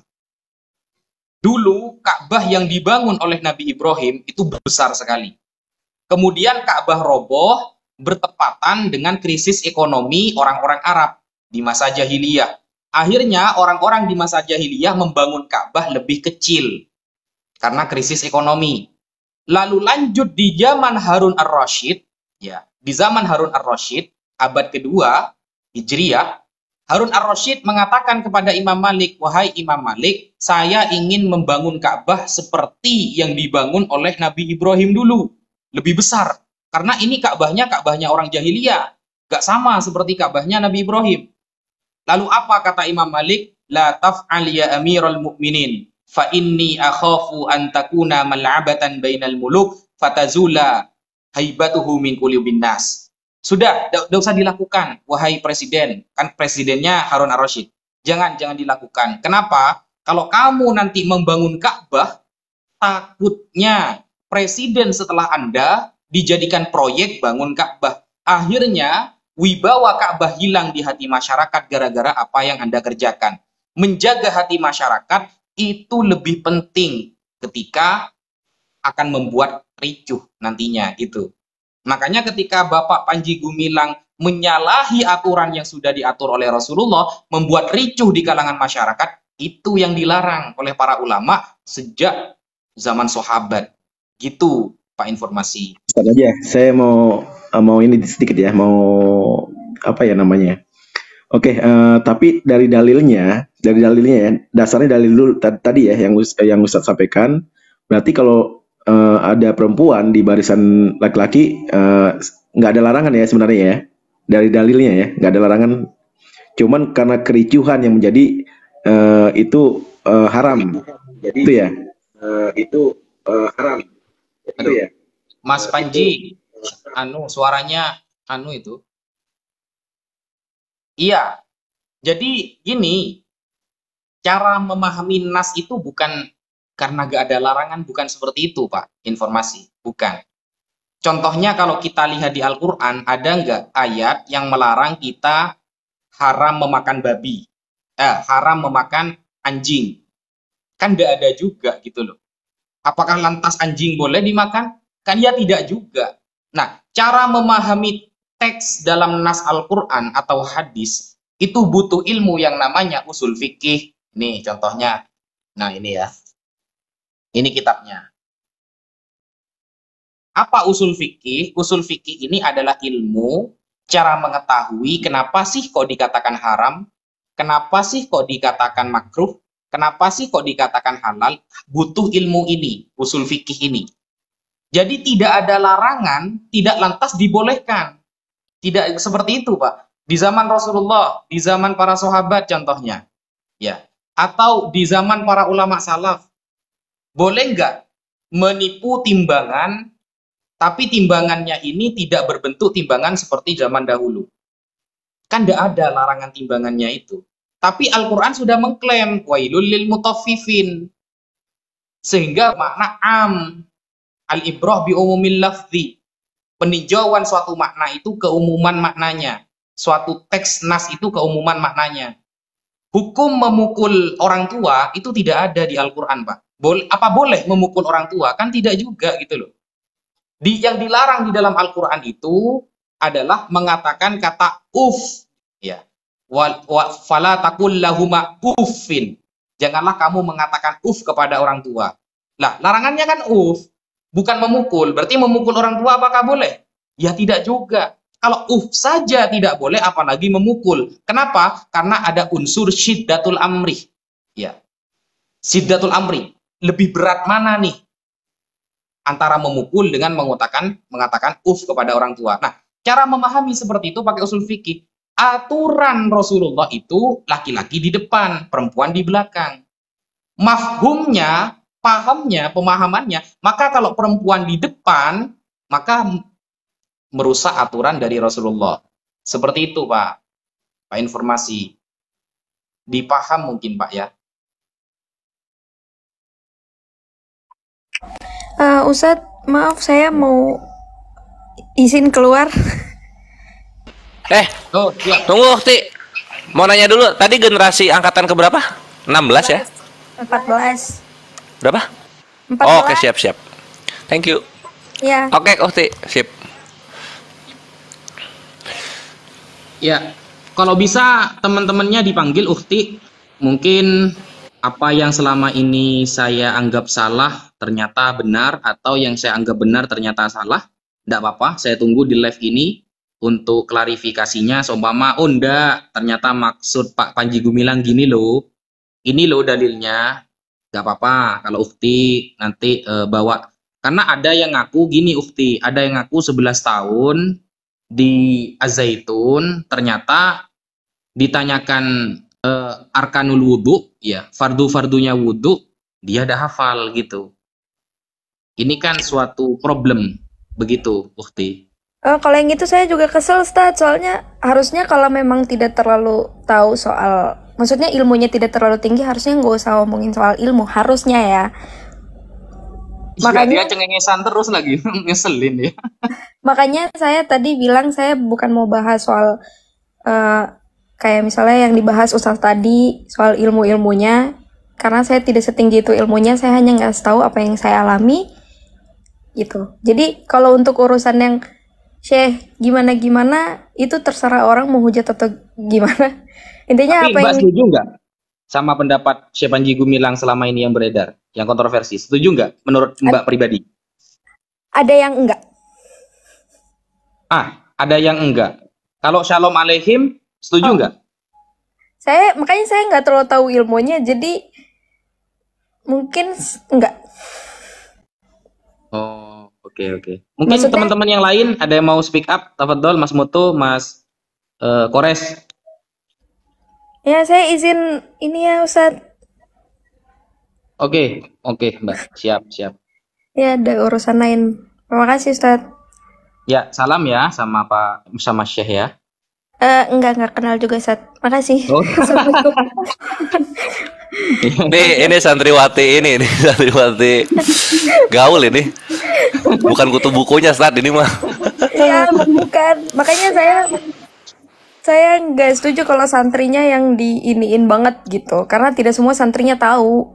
Dulu Ka'bah yang dibangun oleh Nabi Ibrahim itu besar sekali. Kemudian Ka'bah roboh bertepatan dengan krisis ekonomi orang-orang Arab di masa jahiliyah. Akhirnya orang-orang di masa jahiliyah membangun Ka'bah lebih kecil karena krisis ekonomi. Lalu lanjut di zaman Harun ar-Rasyid, ya, di zaman Harun ar-Rasyid abad kedua Hijriyah, Harun ar-Rasyid mengatakan kepada Imam Malik, wahai Imam Malik, saya ingin membangun Ka'bah seperti yang dibangun oleh Nabi Ibrahim dulu, lebih besar. Karena ini Ka'bahnya orang jahiliyah, gak sama seperti Ka'bahnya Nabi Ibrahim. Lalu apa kata Imam Malik? La taf'al ya amiral mu'minin, fa inni akhafu an takuna mal'abatan bainal muluk fatazula haibatuhu min qulubin nas. Sudah, tidak usah dilakukan, wahai presiden. Kan presidennya Harun ar-Rasyid. Jangan dilakukan. Kenapa? Kalau kamu nanti membangun Ka'bah, takutnya presiden setelah Anda dijadikan proyek bangun Ka'bah. Akhirnya, wibawa Ka'bah hilang di hati masyarakat gara-gara apa yang Anda kerjakan. Menjaga hati masyarakat itu lebih penting ketika akan membuat ricuh nantinya itu. Makanya ketika Bapak Panji Gumilang menyalahi aturan yang sudah diatur oleh Rasulullah, membuat ricuh di kalangan masyarakat, itu yang dilarang oleh para ulama sejak zaman sahabat. Gitu, Pak informasi. Ustaz aja, saya mau ini sedikit ya, mau apa ya namanya? Oke, tapi dari dalilnya ya, dasarnya dalil dulu tadi ya yang Ustaz sampaikan. Berarti kalau ada perempuan di barisan laki-laki, nggak ada larangan ya sebenarnya ya. Dari dalilnya ya, nggak ada larangan. Cuman karena kericuhan yang menjadi itu haram. Jadi itu ya. Itu haram. Itu Aduh, ya. Mas Panji, suaranya itu. Iya. Jadi gini, cara memahami nas itu bukan karena gak ada larangan, bukan seperti itu, Pak. Informasi, bukan. Contohnya kalau kita lihat di Al-Quran, ada nggak ayat yang melarang kita haram memakan babi, haram memakan anjing? Kan nggak ada juga gitu loh. Apakah lantas anjing boleh dimakan? Kan ya tidak juga. Nah, cara memahami teks dalam nas Al-Quran atau hadis, itu butuh ilmu yang namanya usul fikih. Nih contohnya. Nah ini ya. Ini kitabnya. Apa usul fikih? Usul fikih ini adalah ilmu cara mengetahui kenapa sih kok dikatakan haram, kenapa sih kok dikatakan makruh, kenapa sih kok dikatakan halal. Butuh ilmu ini, usul fikih ini. Jadi tidak ada larangan, tidak lantas dibolehkan. Tidak seperti itu, Pak. Di zaman Rasulullah, di zaman para sahabat contohnya. Ya. Atau di zaman para ulama salaf. Boleh nggak menipu timbangan, tapi timbangannya ini tidak berbentuk timbangan seperti zaman dahulu? Kan tidak ada larangan timbangannya itu. Tapi Al-Quran sudah mengklaim wailul lil mutaffifin. Sehingga makna am, al-ibrah bi umumil lafzi. Peninjauan suatu makna itu keumuman maknanya. Suatu teks nas itu keumuman maknanya. Hukum memukul orang tua itu tidak ada di Al-Quran, Pak. Apa boleh memukul orang tua? Kan tidak juga gitu loh. Yang dilarang di dalam Al-Quran itu adalah mengatakan kata uf, ya. Fala taqul lahuma uffin. Janganlah kamu mengatakan uf kepada orang tua. Lah, larangannya kan uf, bukan memukul. Berarti memukul orang tua apakah boleh? Ya tidak juga. Kalau saja tidak boleh, apalagi memukul. Kenapa? Karena ada unsur syiddatul amri. Ya. Syiddatul amri. Lebih berat mana nih? Antara memukul dengan mengatakan kepada orang tua. Nah, cara memahami seperti itu pakai usul fikih. Aturan Rasulullah itu laki-laki di depan, perempuan di belakang. Mafhumnya, pahamnya, pemahamannya, maka kalau perempuan di depan, maka merusak aturan dari Rasulullah. Seperti itu, Pak. Pak informasi. Dipaham mungkin, Pak ya. Ustadz, maaf saya mau izin keluar. Oh, siap. Tunggu, Ukti. Mau nanya dulu, tadi generasi angkatan keberapa? 16 ya? 14. Berapa? 14. Oh, oke, siap. Thank you. Ya. Oke, Ukti, sip. Ya, kalau bisa teman-temannya dipanggil Ukti. Mungkin apa yang selama ini saya anggap salah ternyata benar, atau yang saya anggap benar ternyata salah. Tidak apa-apa, saya tunggu di live ini untuk klarifikasinya. Seumpama, oh enggak, ternyata maksud Pak Panji Gumilang gini loh. Ini loh dalilnya. Gak apa-apa kalau Ukti nanti bawa. Karena ada yang ngaku gini Ukti, ada yang ngaku 11 tahun di Az-Zaitun, ternyata ditanyakan arkanul wudhu, ya, fardu-fardunya wudhu, dia ada hafal gitu. Ini kan suatu problem, begitu Ukti. Kalau yang itu saya juga kesel, Ustadz. Soalnya harusnya kalau memang tidak terlalu tahu soal, maksudnya ilmunya tidak terlalu tinggi, harusnya nggak usah ngomongin soal ilmu, harusnya ya. Makanya dia cengengesan terus lagi, ngeselin ya. Makanya saya tadi bilang saya bukan mau bahas soal kayak misalnya yang dibahas Ustadz tadi soal ilmu-ilmunya, karena saya tidak setinggi itu ilmunya. Saya hanya nggak tahu apa yang saya alami gitu. Jadi kalau untuk urusan yang Syekh gimana-gimana itu terserah orang mau hujat atau gimana. Intinya tapi apa Mbak yang setuju nggak? sama pendapat Syekh Panji Gumilang selama ini yang beredar, yang kontroversi? Setuju nggak menurut Mbak pribadi? Ada yang enggak. Ada yang enggak. Kalau Shalom Aleihim, setuju nggak? Makanya saya nggak terlalu tahu ilmunya, jadi mungkin enggak. Oh, oke. Mungkin Maksudnya- teman-teman yang lain ada yang mau speak up? Tafadhol, Mas Mutu, Mas Kores. Ya, saya izin ini ya, Ustadz. Oke, Mbak. Siap. Ya, ada urusan lain. Terima kasih, Ustadz. Ya, salam ya sama Syekh ya. Enggak kenal juga, Ustadz. Makasih. Oh. Assalamualaikum. Ini santriwati gaul ini. Bukan kutu bukunya saat ini mah. Ya, bukan. Makanya saya nggak setuju kalau santrinya yang diiniin banget gitu. Karena tidak semua santrinya tahu.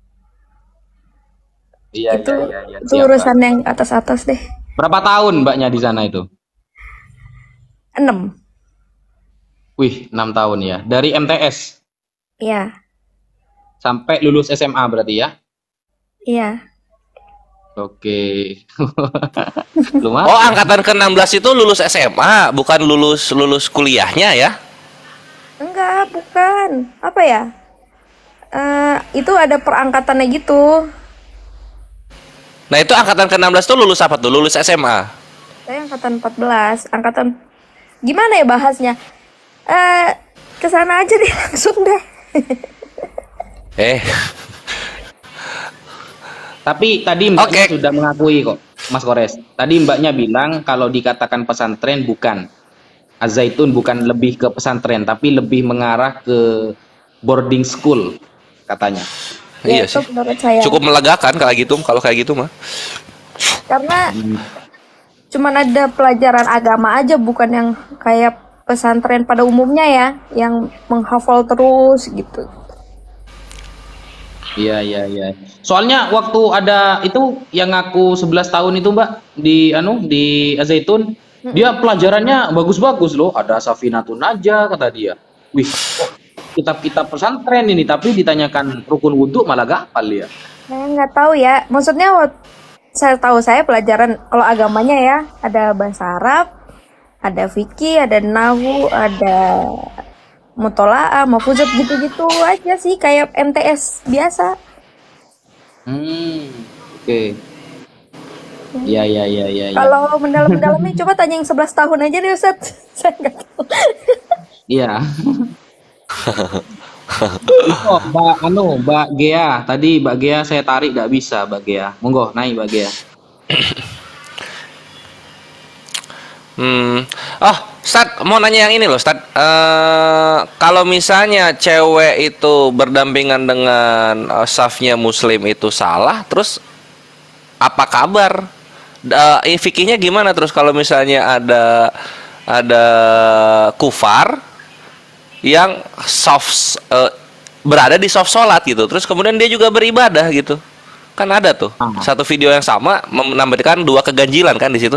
Iya. Itu Siap, urusan Mbak. yang atas-atas deh. Berapa tahun Mbaknya di sana itu? 6. Wih, 6 tahun ya. Dari MTS Iya. sampai lulus SMA berarti ya? Iya. Oke. Lumayan. Oh, angkatan ke-16 itu lulus SMA, bukan lulus kuliahnya ya? Enggak, bukan. Apa ya? Itu ada perangkatannya gitu. Nah, itu angkatan ke-16 tuh lulus apa tuh? Lulus SMA. Saya angkatan 14. Gimana ya bahasnya? Kesana aja deh langsung deh. Tapi tadi Mbaknya Oke. sudah mengakui kok, Mas Kores. Tadi Mbaknya bilang kalau dikatakan pesantren bukan. Az-Zaitun bukan lebih ke pesantren, tapi lebih mengarah ke boarding school katanya. Iya Itu sih. menurut saya. Cukup melegakan kalau kayak gitu mah. Karena cuman ada pelajaran agama aja, bukan yang kayak pesantren pada umumnya ya, yang menghafal terus gitu. Iya. Soalnya waktu ada itu yang ngaku 11 tahun itu Mbak di Az-Zaitun, dia pelajarannya bagus-bagus loh. Ada Safinatun Najah kata dia. Wih, kitab-kitab pesantren ini, tapi ditanyakan rukun wudhu malah gak hafal ya. Saya nggak tahu ya. Maksudnya saya pelajaran kalau agamanya ya, ada bahasa Arab, ada fikih, ada nahwu, ada mutola'ah, mafuzat gitu-gitu aja sih, kayak MTS biasa. Oke. Iya. Kalau mendalam-mendalamnya coba tanya yang 11 tahun aja deh, Ustaz. Saya nggak tahu. Iya. Oh, Mbak Gea. Tadi Mbak Gea saya tarik nggak bisa, Mbak Gea. Monggo, naik Mbak Gea. Ustad, mau nanya yang ini loh, Ustad. Kalau misalnya cewek itu berdampingan dengan safnya Muslim itu salah, terus apa kabar? Fikihnya gimana terus kalau misalnya ada kufar yang berada di soft sholat gitu, terus kemudian dia juga beribadah gitu, kan ada tuh satu video yang sama menambahkan 2 keganjilan kan di situ.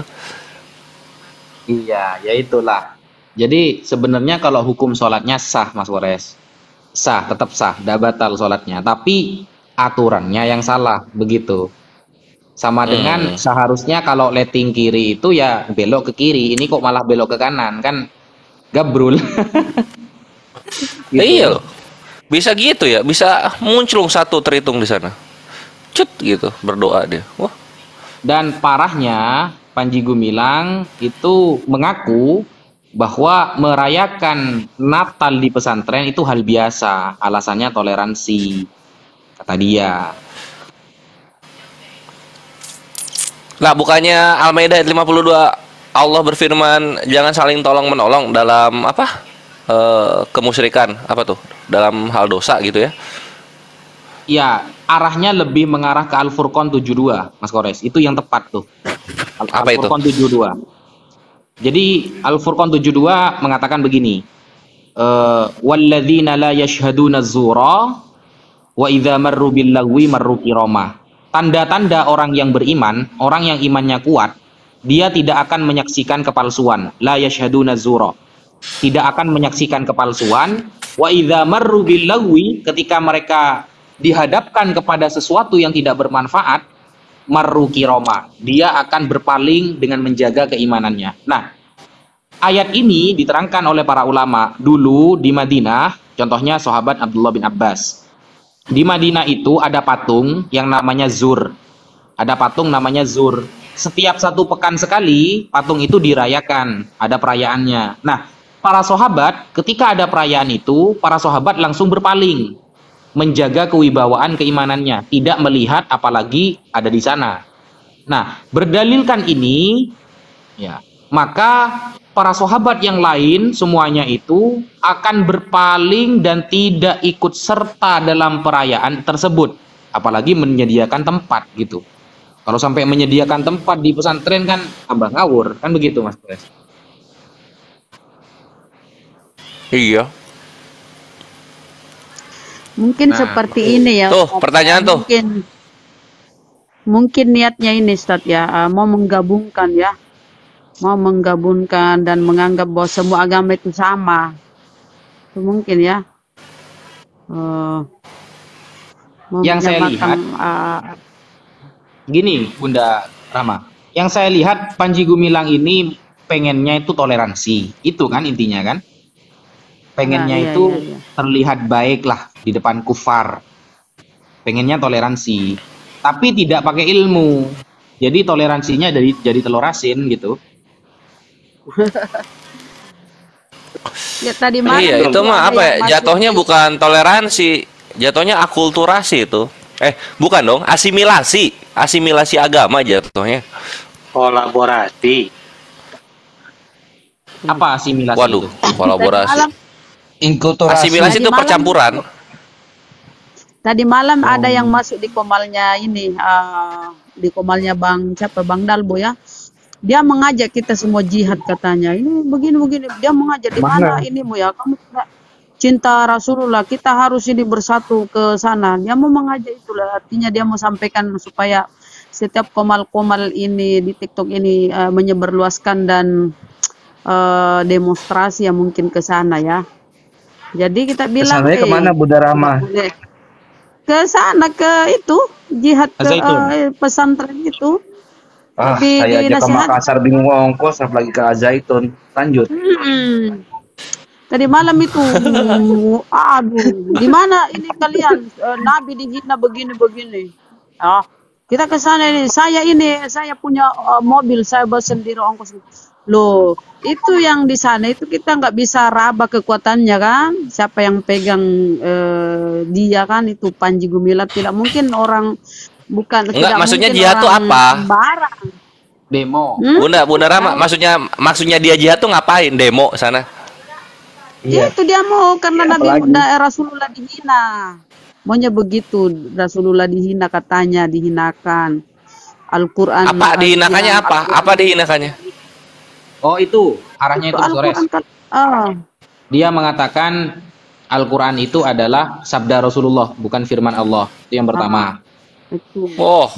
Iya, ya itulah. Jadi sebenarnya kalau hukum sholatnya sah, Mas Kores. Sah, tetap sah, tidak batal sholatnya. Tapi aturannya yang salah, begitu. Sama dengan seharusnya kalau letting kiri itu ya belok ke kiri. Ini kok malah belok ke kanan, kan gabrul. Gitu. Iya loh. Bisa gitu ya, bisa muncul satu terhitung di sana. Cut gitu, berdoa dia. Wah. Dan parahnya Panji Gumilang itu mengaku bahwa merayakan Natal di pesantren itu hal biasa, alasannya toleransi, kata dia. Lah bukannya Al-Maidah ayat 52 Allah berfirman jangan saling tolong menolong dalam apa? Kemusyrikan apa tuh? Dalam hal dosa gitu ya. Ya, arahnya lebih mengarah ke Al-Furqan 72, Mas Kores. Itu yang tepat tuh. Apa itu? Al-Furqan 72. Jadi Al-Furqan 72 mengatakan begini. Walladzina la yashhaduna az-zura wa idza marru bil lagwi marru kirama. Tanda-tanda orang yang beriman, orang yang imannya kuat, dia tidak akan menyaksikan kepalsuan. La yashhaduna az-zura. tidak akan menyaksikan kepalsuan. Wa idza marru bil lagwi, ketika mereka dihadapkan kepada sesuatu yang tidak bermanfaat, marru kiroma, dia akan berpaling dengan menjaga keimanannya. Nah, ayat ini diterangkan oleh para ulama dulu di Madinah, contohnya sahabat Abdullah bin Abbas. Di Madinah itu ada patung yang namanya Zur. Ada patung namanya Zur. Setiap 1 pekan sekali patung itu dirayakan, ada perayaannya. Nah, para sahabat ketika ada perayaan itu, para sahabat langsung berpaling, menjaga kewibawaan keimanannya, tidak melihat apalagi ada di sana. Nah, berdalilkan ini, ya, maka para sahabat yang lain semuanya itu akan berpaling dan tidak ikut serta dalam perayaan tersebut, apalagi menyediakan tempat gitu. Kalau sampai menyediakan tempat di pesantren kan tambah ngawur, kan begitu Mas Pres? Iya. Mungkin seperti ini ya. Tuh, pertanyaan tuh. Mungkin niatnya ini Ustaz ya, mau menggabungkan ya. Mau menggabungkan dan menganggap bahwa semua agama itu sama. Itu mungkin ya. Yang saya lihat gini Bunda Rama, yang saya lihat Panji Gumilang ini pengennya itu toleransi, itu kan intinya kan, pengennya itu terlihat baik lah di depan kufar, pengennya toleransi, tapi tidak pakai ilmu, jadi toleransinya jadi telur asin gitu. Ya, tadi malam Iya, itu mah apa ya? Jatuhnya bukan toleransi, jatuhnya akulturasi itu. Bukan dong, asimilasi. Asimilasi agama jatuhnya. Kolaborasi. Apa asimilasi? Waduh, itu? kolaborasi. Inkulturasi. Asimilasi itu percampuran. Tadi malam ada yang masuk di komalnya ini, di komalnya Bang Dalbo ya. Dia mengajak kita semua jihad katanya. Ini begini-begini. Dia mengajak di mana ini mu ya? Kamu cinta Rasulullah, kita harus ini bersatu ke sana. Dia mau mengajak itulah. Artinya dia mau sampaikan supaya setiap komal-komal ini di TikTok ini menyebarluaskan dan demonstrasi yang mungkin ke sana ya. Jadi kita bilang kesananya kemana Bunda Rama? Ke sana, ke itu jihad ke pesantren itu. Saya aja ke Makassar bingung ongkos, apalagi ke Azaitun. Lanjut. Tadi malam itu, aduh, di mana ini kalian Nabi dihina begini-begini. Kita ke sana ini. Saya punya mobil, saya bawa sendiri ongkos. Loh, itu yang di sana itu kita nggak bisa raba kekuatannya kan? Siapa yang pegang dia kan? Itu Panji Gumilang, tidak mungkin orang. Bukan. Enggak, maksudnya jihad tuh apa? Barang. Demo. Bunda Rama, maksudnya dia jihad tuh ngapain? Demo sana? Iya. Itu dia mau karena Nabi Rasulullah dihina. Maunya begitu, Rasulullah dihina katanya, dihinakan. Al-Qur'an. Apa dihinakannya apa? Apa dihinakannya? Oh, itu arahnya itu Sores. Dia mengatakan Al-Qur'an itu adalah sabda Rasulullah, bukan firman Allah. Itu yang pertama. Oh,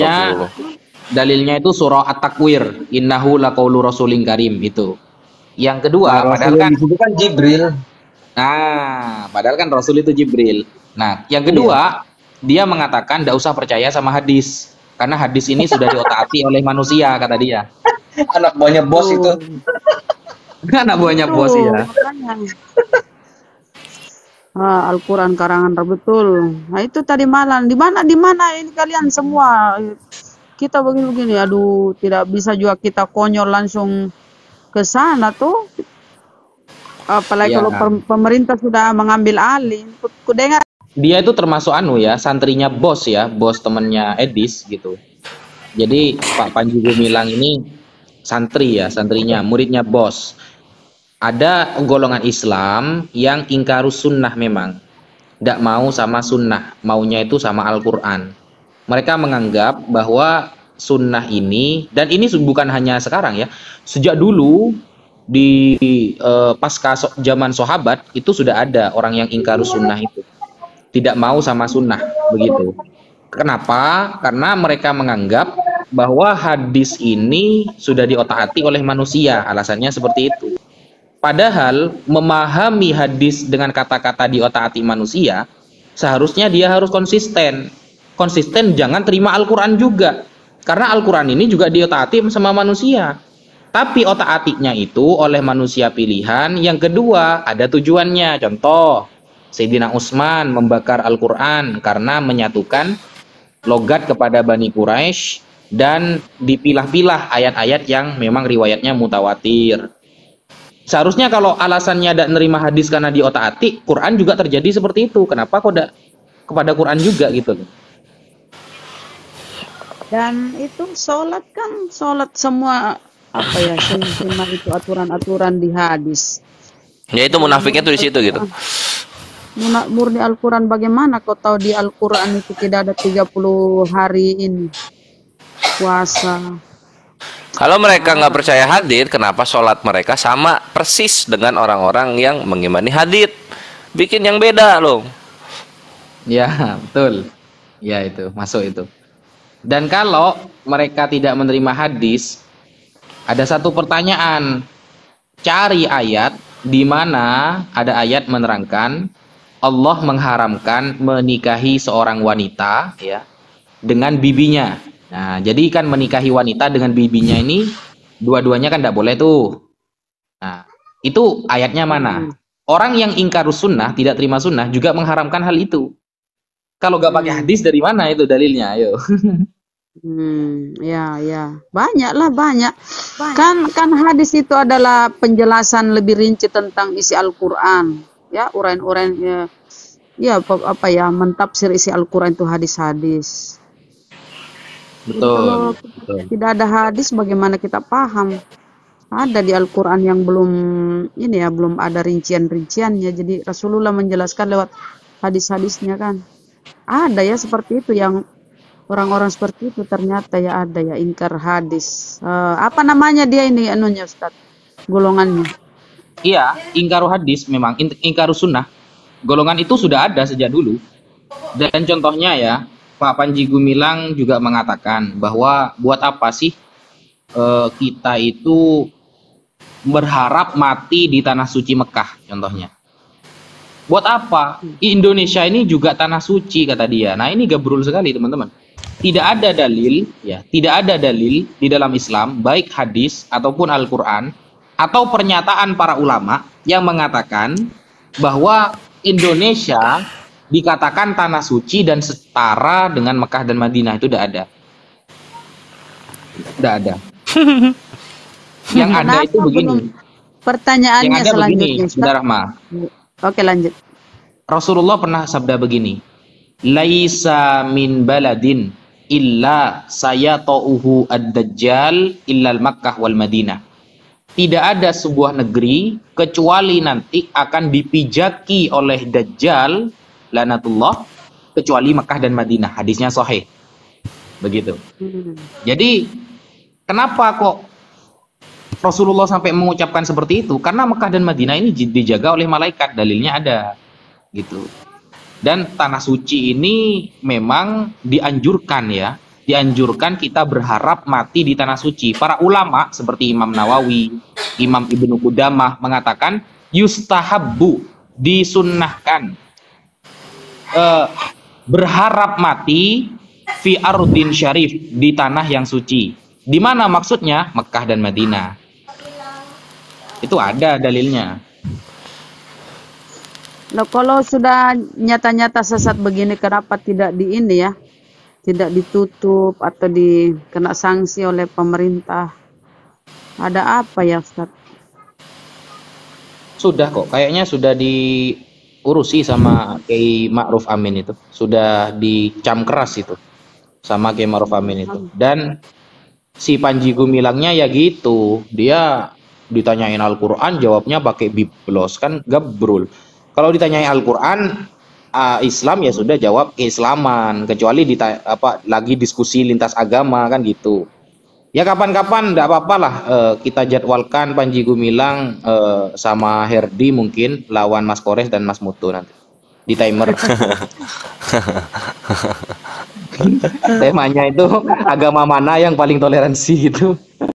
dalilnya itu surah At-Takwir, innahu laqaulu rasulin karim itu. Yang kedua, padahal kan itu kan Jibril. Nah, padahal kan Rasul itu Jibril. Nah, yang kedua, dia mengatakan tidak usah percaya sama hadis, karena hadis ini sudah diotak-atik oleh manusia, kata dia. Anak buahnya bos itu. Anak buahnya bos ya. Al-Quran karangan betul. Nah itu tadi malam. Di mana ini kalian semua? Kita begini-begini. Aduh, tidak bisa juga kita konyol langsung ke sana tuh. Apalagi kalau pemerintah sudah mengambil alih. Ku dengar. Dia itu termasuk santrinya bos ya, bos temennya Edis gitu. Jadi Pak Panji Gumilang ini santrinya, muridnya bos. Ada golongan Islam yang ingkarus sunnah memang. Tidak mau sama sunnah, maunya itu sama Al-Quran. Mereka menganggap bahwa sunnah ini, dan ini bukan hanya sekarang ya, sejak dulu di pasca zaman sahabat itu sudah ada orang yang ingkarus sunnah itu. Tidak mau sama sunnah, begitu. Kenapa? Karena mereka menganggap bahwa hadis ini sudah diotak-atik oleh manusia, alasannya seperti itu. Padahal memahami hadis dengan kata-kata di otak-atik manusia, seharusnya dia harus konsisten. Konsisten jangan terima Al-Quran juga. Karena Al-Quran ini juga di otak-atik sama manusia. Tapi otak-atiknya itu oleh manusia pilihan. Yang kedua, ada tujuannya. Contoh, Sayyidina Utsman membakar Al-Quran karena menyatukan logat kepada Bani Quraisy dan dipilah-pilah ayat-ayat yang memang riwayatnya mutawatir. Seharusnya kalau alasannya tidak nerima hadis karena di otak-atik, Quran juga terjadi seperti itu. Kenapa kok tidak kepada Quran juga gitu loh? Dan itu sholat kan, sholat semua apa ya, semua itu aturan-aturan di hadis. Ya itu munafiknya tuh di situ gitu. Murni Al-Quran bagaimana kau tahu di Al-Quran itu tidak ada 30 hari ini puasa. Kalau mereka nggak percaya hadits, kenapa sholat mereka sama persis dengan orang-orang yang mengimani hadits? Bikin yang beda loh. Ya, betul. Ya itu, masuk itu. Dan kalau mereka tidak menerima hadis, ada satu pertanyaan. Cari ayat di mana ada ayat menerangkan Allah mengharamkan menikahi seorang wanita ya dengan bibinya. Nah, jadi kan menikahi wanita dengan bibinya ini dua-duanya kan tidak boleh tuh. Nah, itu ayatnya mana? Orang yang ingkarus sunnah, tidak terima sunnah juga mengharamkan hal itu. Kalau gak pakai hadis dari mana itu dalilnya? Ayo. Ya, banyak. Kan hadis itu adalah penjelasan lebih rinci tentang isi Al-Quran. Ya, uraian-uraian apa ya, mentafsir isi Al-Quran itu hadis-hadis. Betul. Kalau tidak ada hadis, bagaimana kita paham? Ada di Al-Quran yang belum ada rincian-rinciannya. Jadi Rasulullah menjelaskan lewat hadis-hadisnya kan. Ada ya seperti itu, yang orang-orang seperti itu ternyata ya ada ya ingkar hadis. Apa namanya dia ini anunya Ustaz? Golongannya. Iya, ingkaru hadis memang, ingkaru sunnah. Golongan itu sudah ada sejak dulu. Dan contohnya ya, Pak Panji Gumilang juga mengatakan bahwa buat apa sih kita itu berharap mati di tanah suci Mekah contohnya. Buat apa? Indonesia ini juga tanah suci kata dia. Nah, ini gabrul sekali teman-teman. Tidak ada dalil di dalam Islam, baik hadis ataupun Al-Quran atau pernyataan para ulama yang mengatakan bahwa Indonesia dikatakan tanah suci dan setara dengan Mekah dan Madinah. Itu tidak ada. Tidak ada. Yang ada itu begini. Pertanyaannya yang ada selanjutnya. Begini, Saudara Rahma. Oke, lanjut. Rasulullah pernah sabda begini. Laisa min baladin illa sayata'uhu ad-dajjal illa al-Makkah wal Madinah. Tidak ada sebuah negeri kecuali nanti akan dipijaki oleh Dajjal lanatullah kecuali Makkah dan Madinah. Hadisnya sahih. Begitu. Jadi kenapa kok Rasulullah sampai mengucapkan seperti itu? Karena Makkah dan Madinah ini dijaga oleh malaikat, dalilnya ada gitu. Dan tanah suci ini memang dianjurkan ya, dianjurkan kita berharap mati di tanah suci. Para ulama seperti Imam Nawawi, Imam Ibnu Qudamah mengatakan yustahabbu, disunnahkan berharap mati fi ardin syarif, di tanah yang suci. Di mana maksudnya? Mekah dan Madinah. Itu ada dalilnya. Loh, kalau sudah nyata-nyata sesat begini, kenapa tidak tidak ditutup atau dikena sanksi oleh pemerintah? Ada apa ya, Ustaz? Sudah kok, kayaknya sudah diurusi sama Kiai Ma'ruf Amin itu. Sudah dicam keras itu sama Kiai Ma'ruf Amin itu. Dan si Panji Gumilangnya ya gitu. Dia ditanyain Al-Quran, jawabnya pakai biblos, kan gabrul. Kalau ditanyain Al-Quran, Islam ya sudah jawab keislaman, kecuali lagi diskusi lintas agama kan gitu. Ya kapan-kapan enggak apa-apa lah, kita jadwalkan Panji Gumilang sama Herdi mungkin lawan Mas Kores dan Mas Mutu nanti di timer. Temanya itu agama mana yang paling toleransi itu.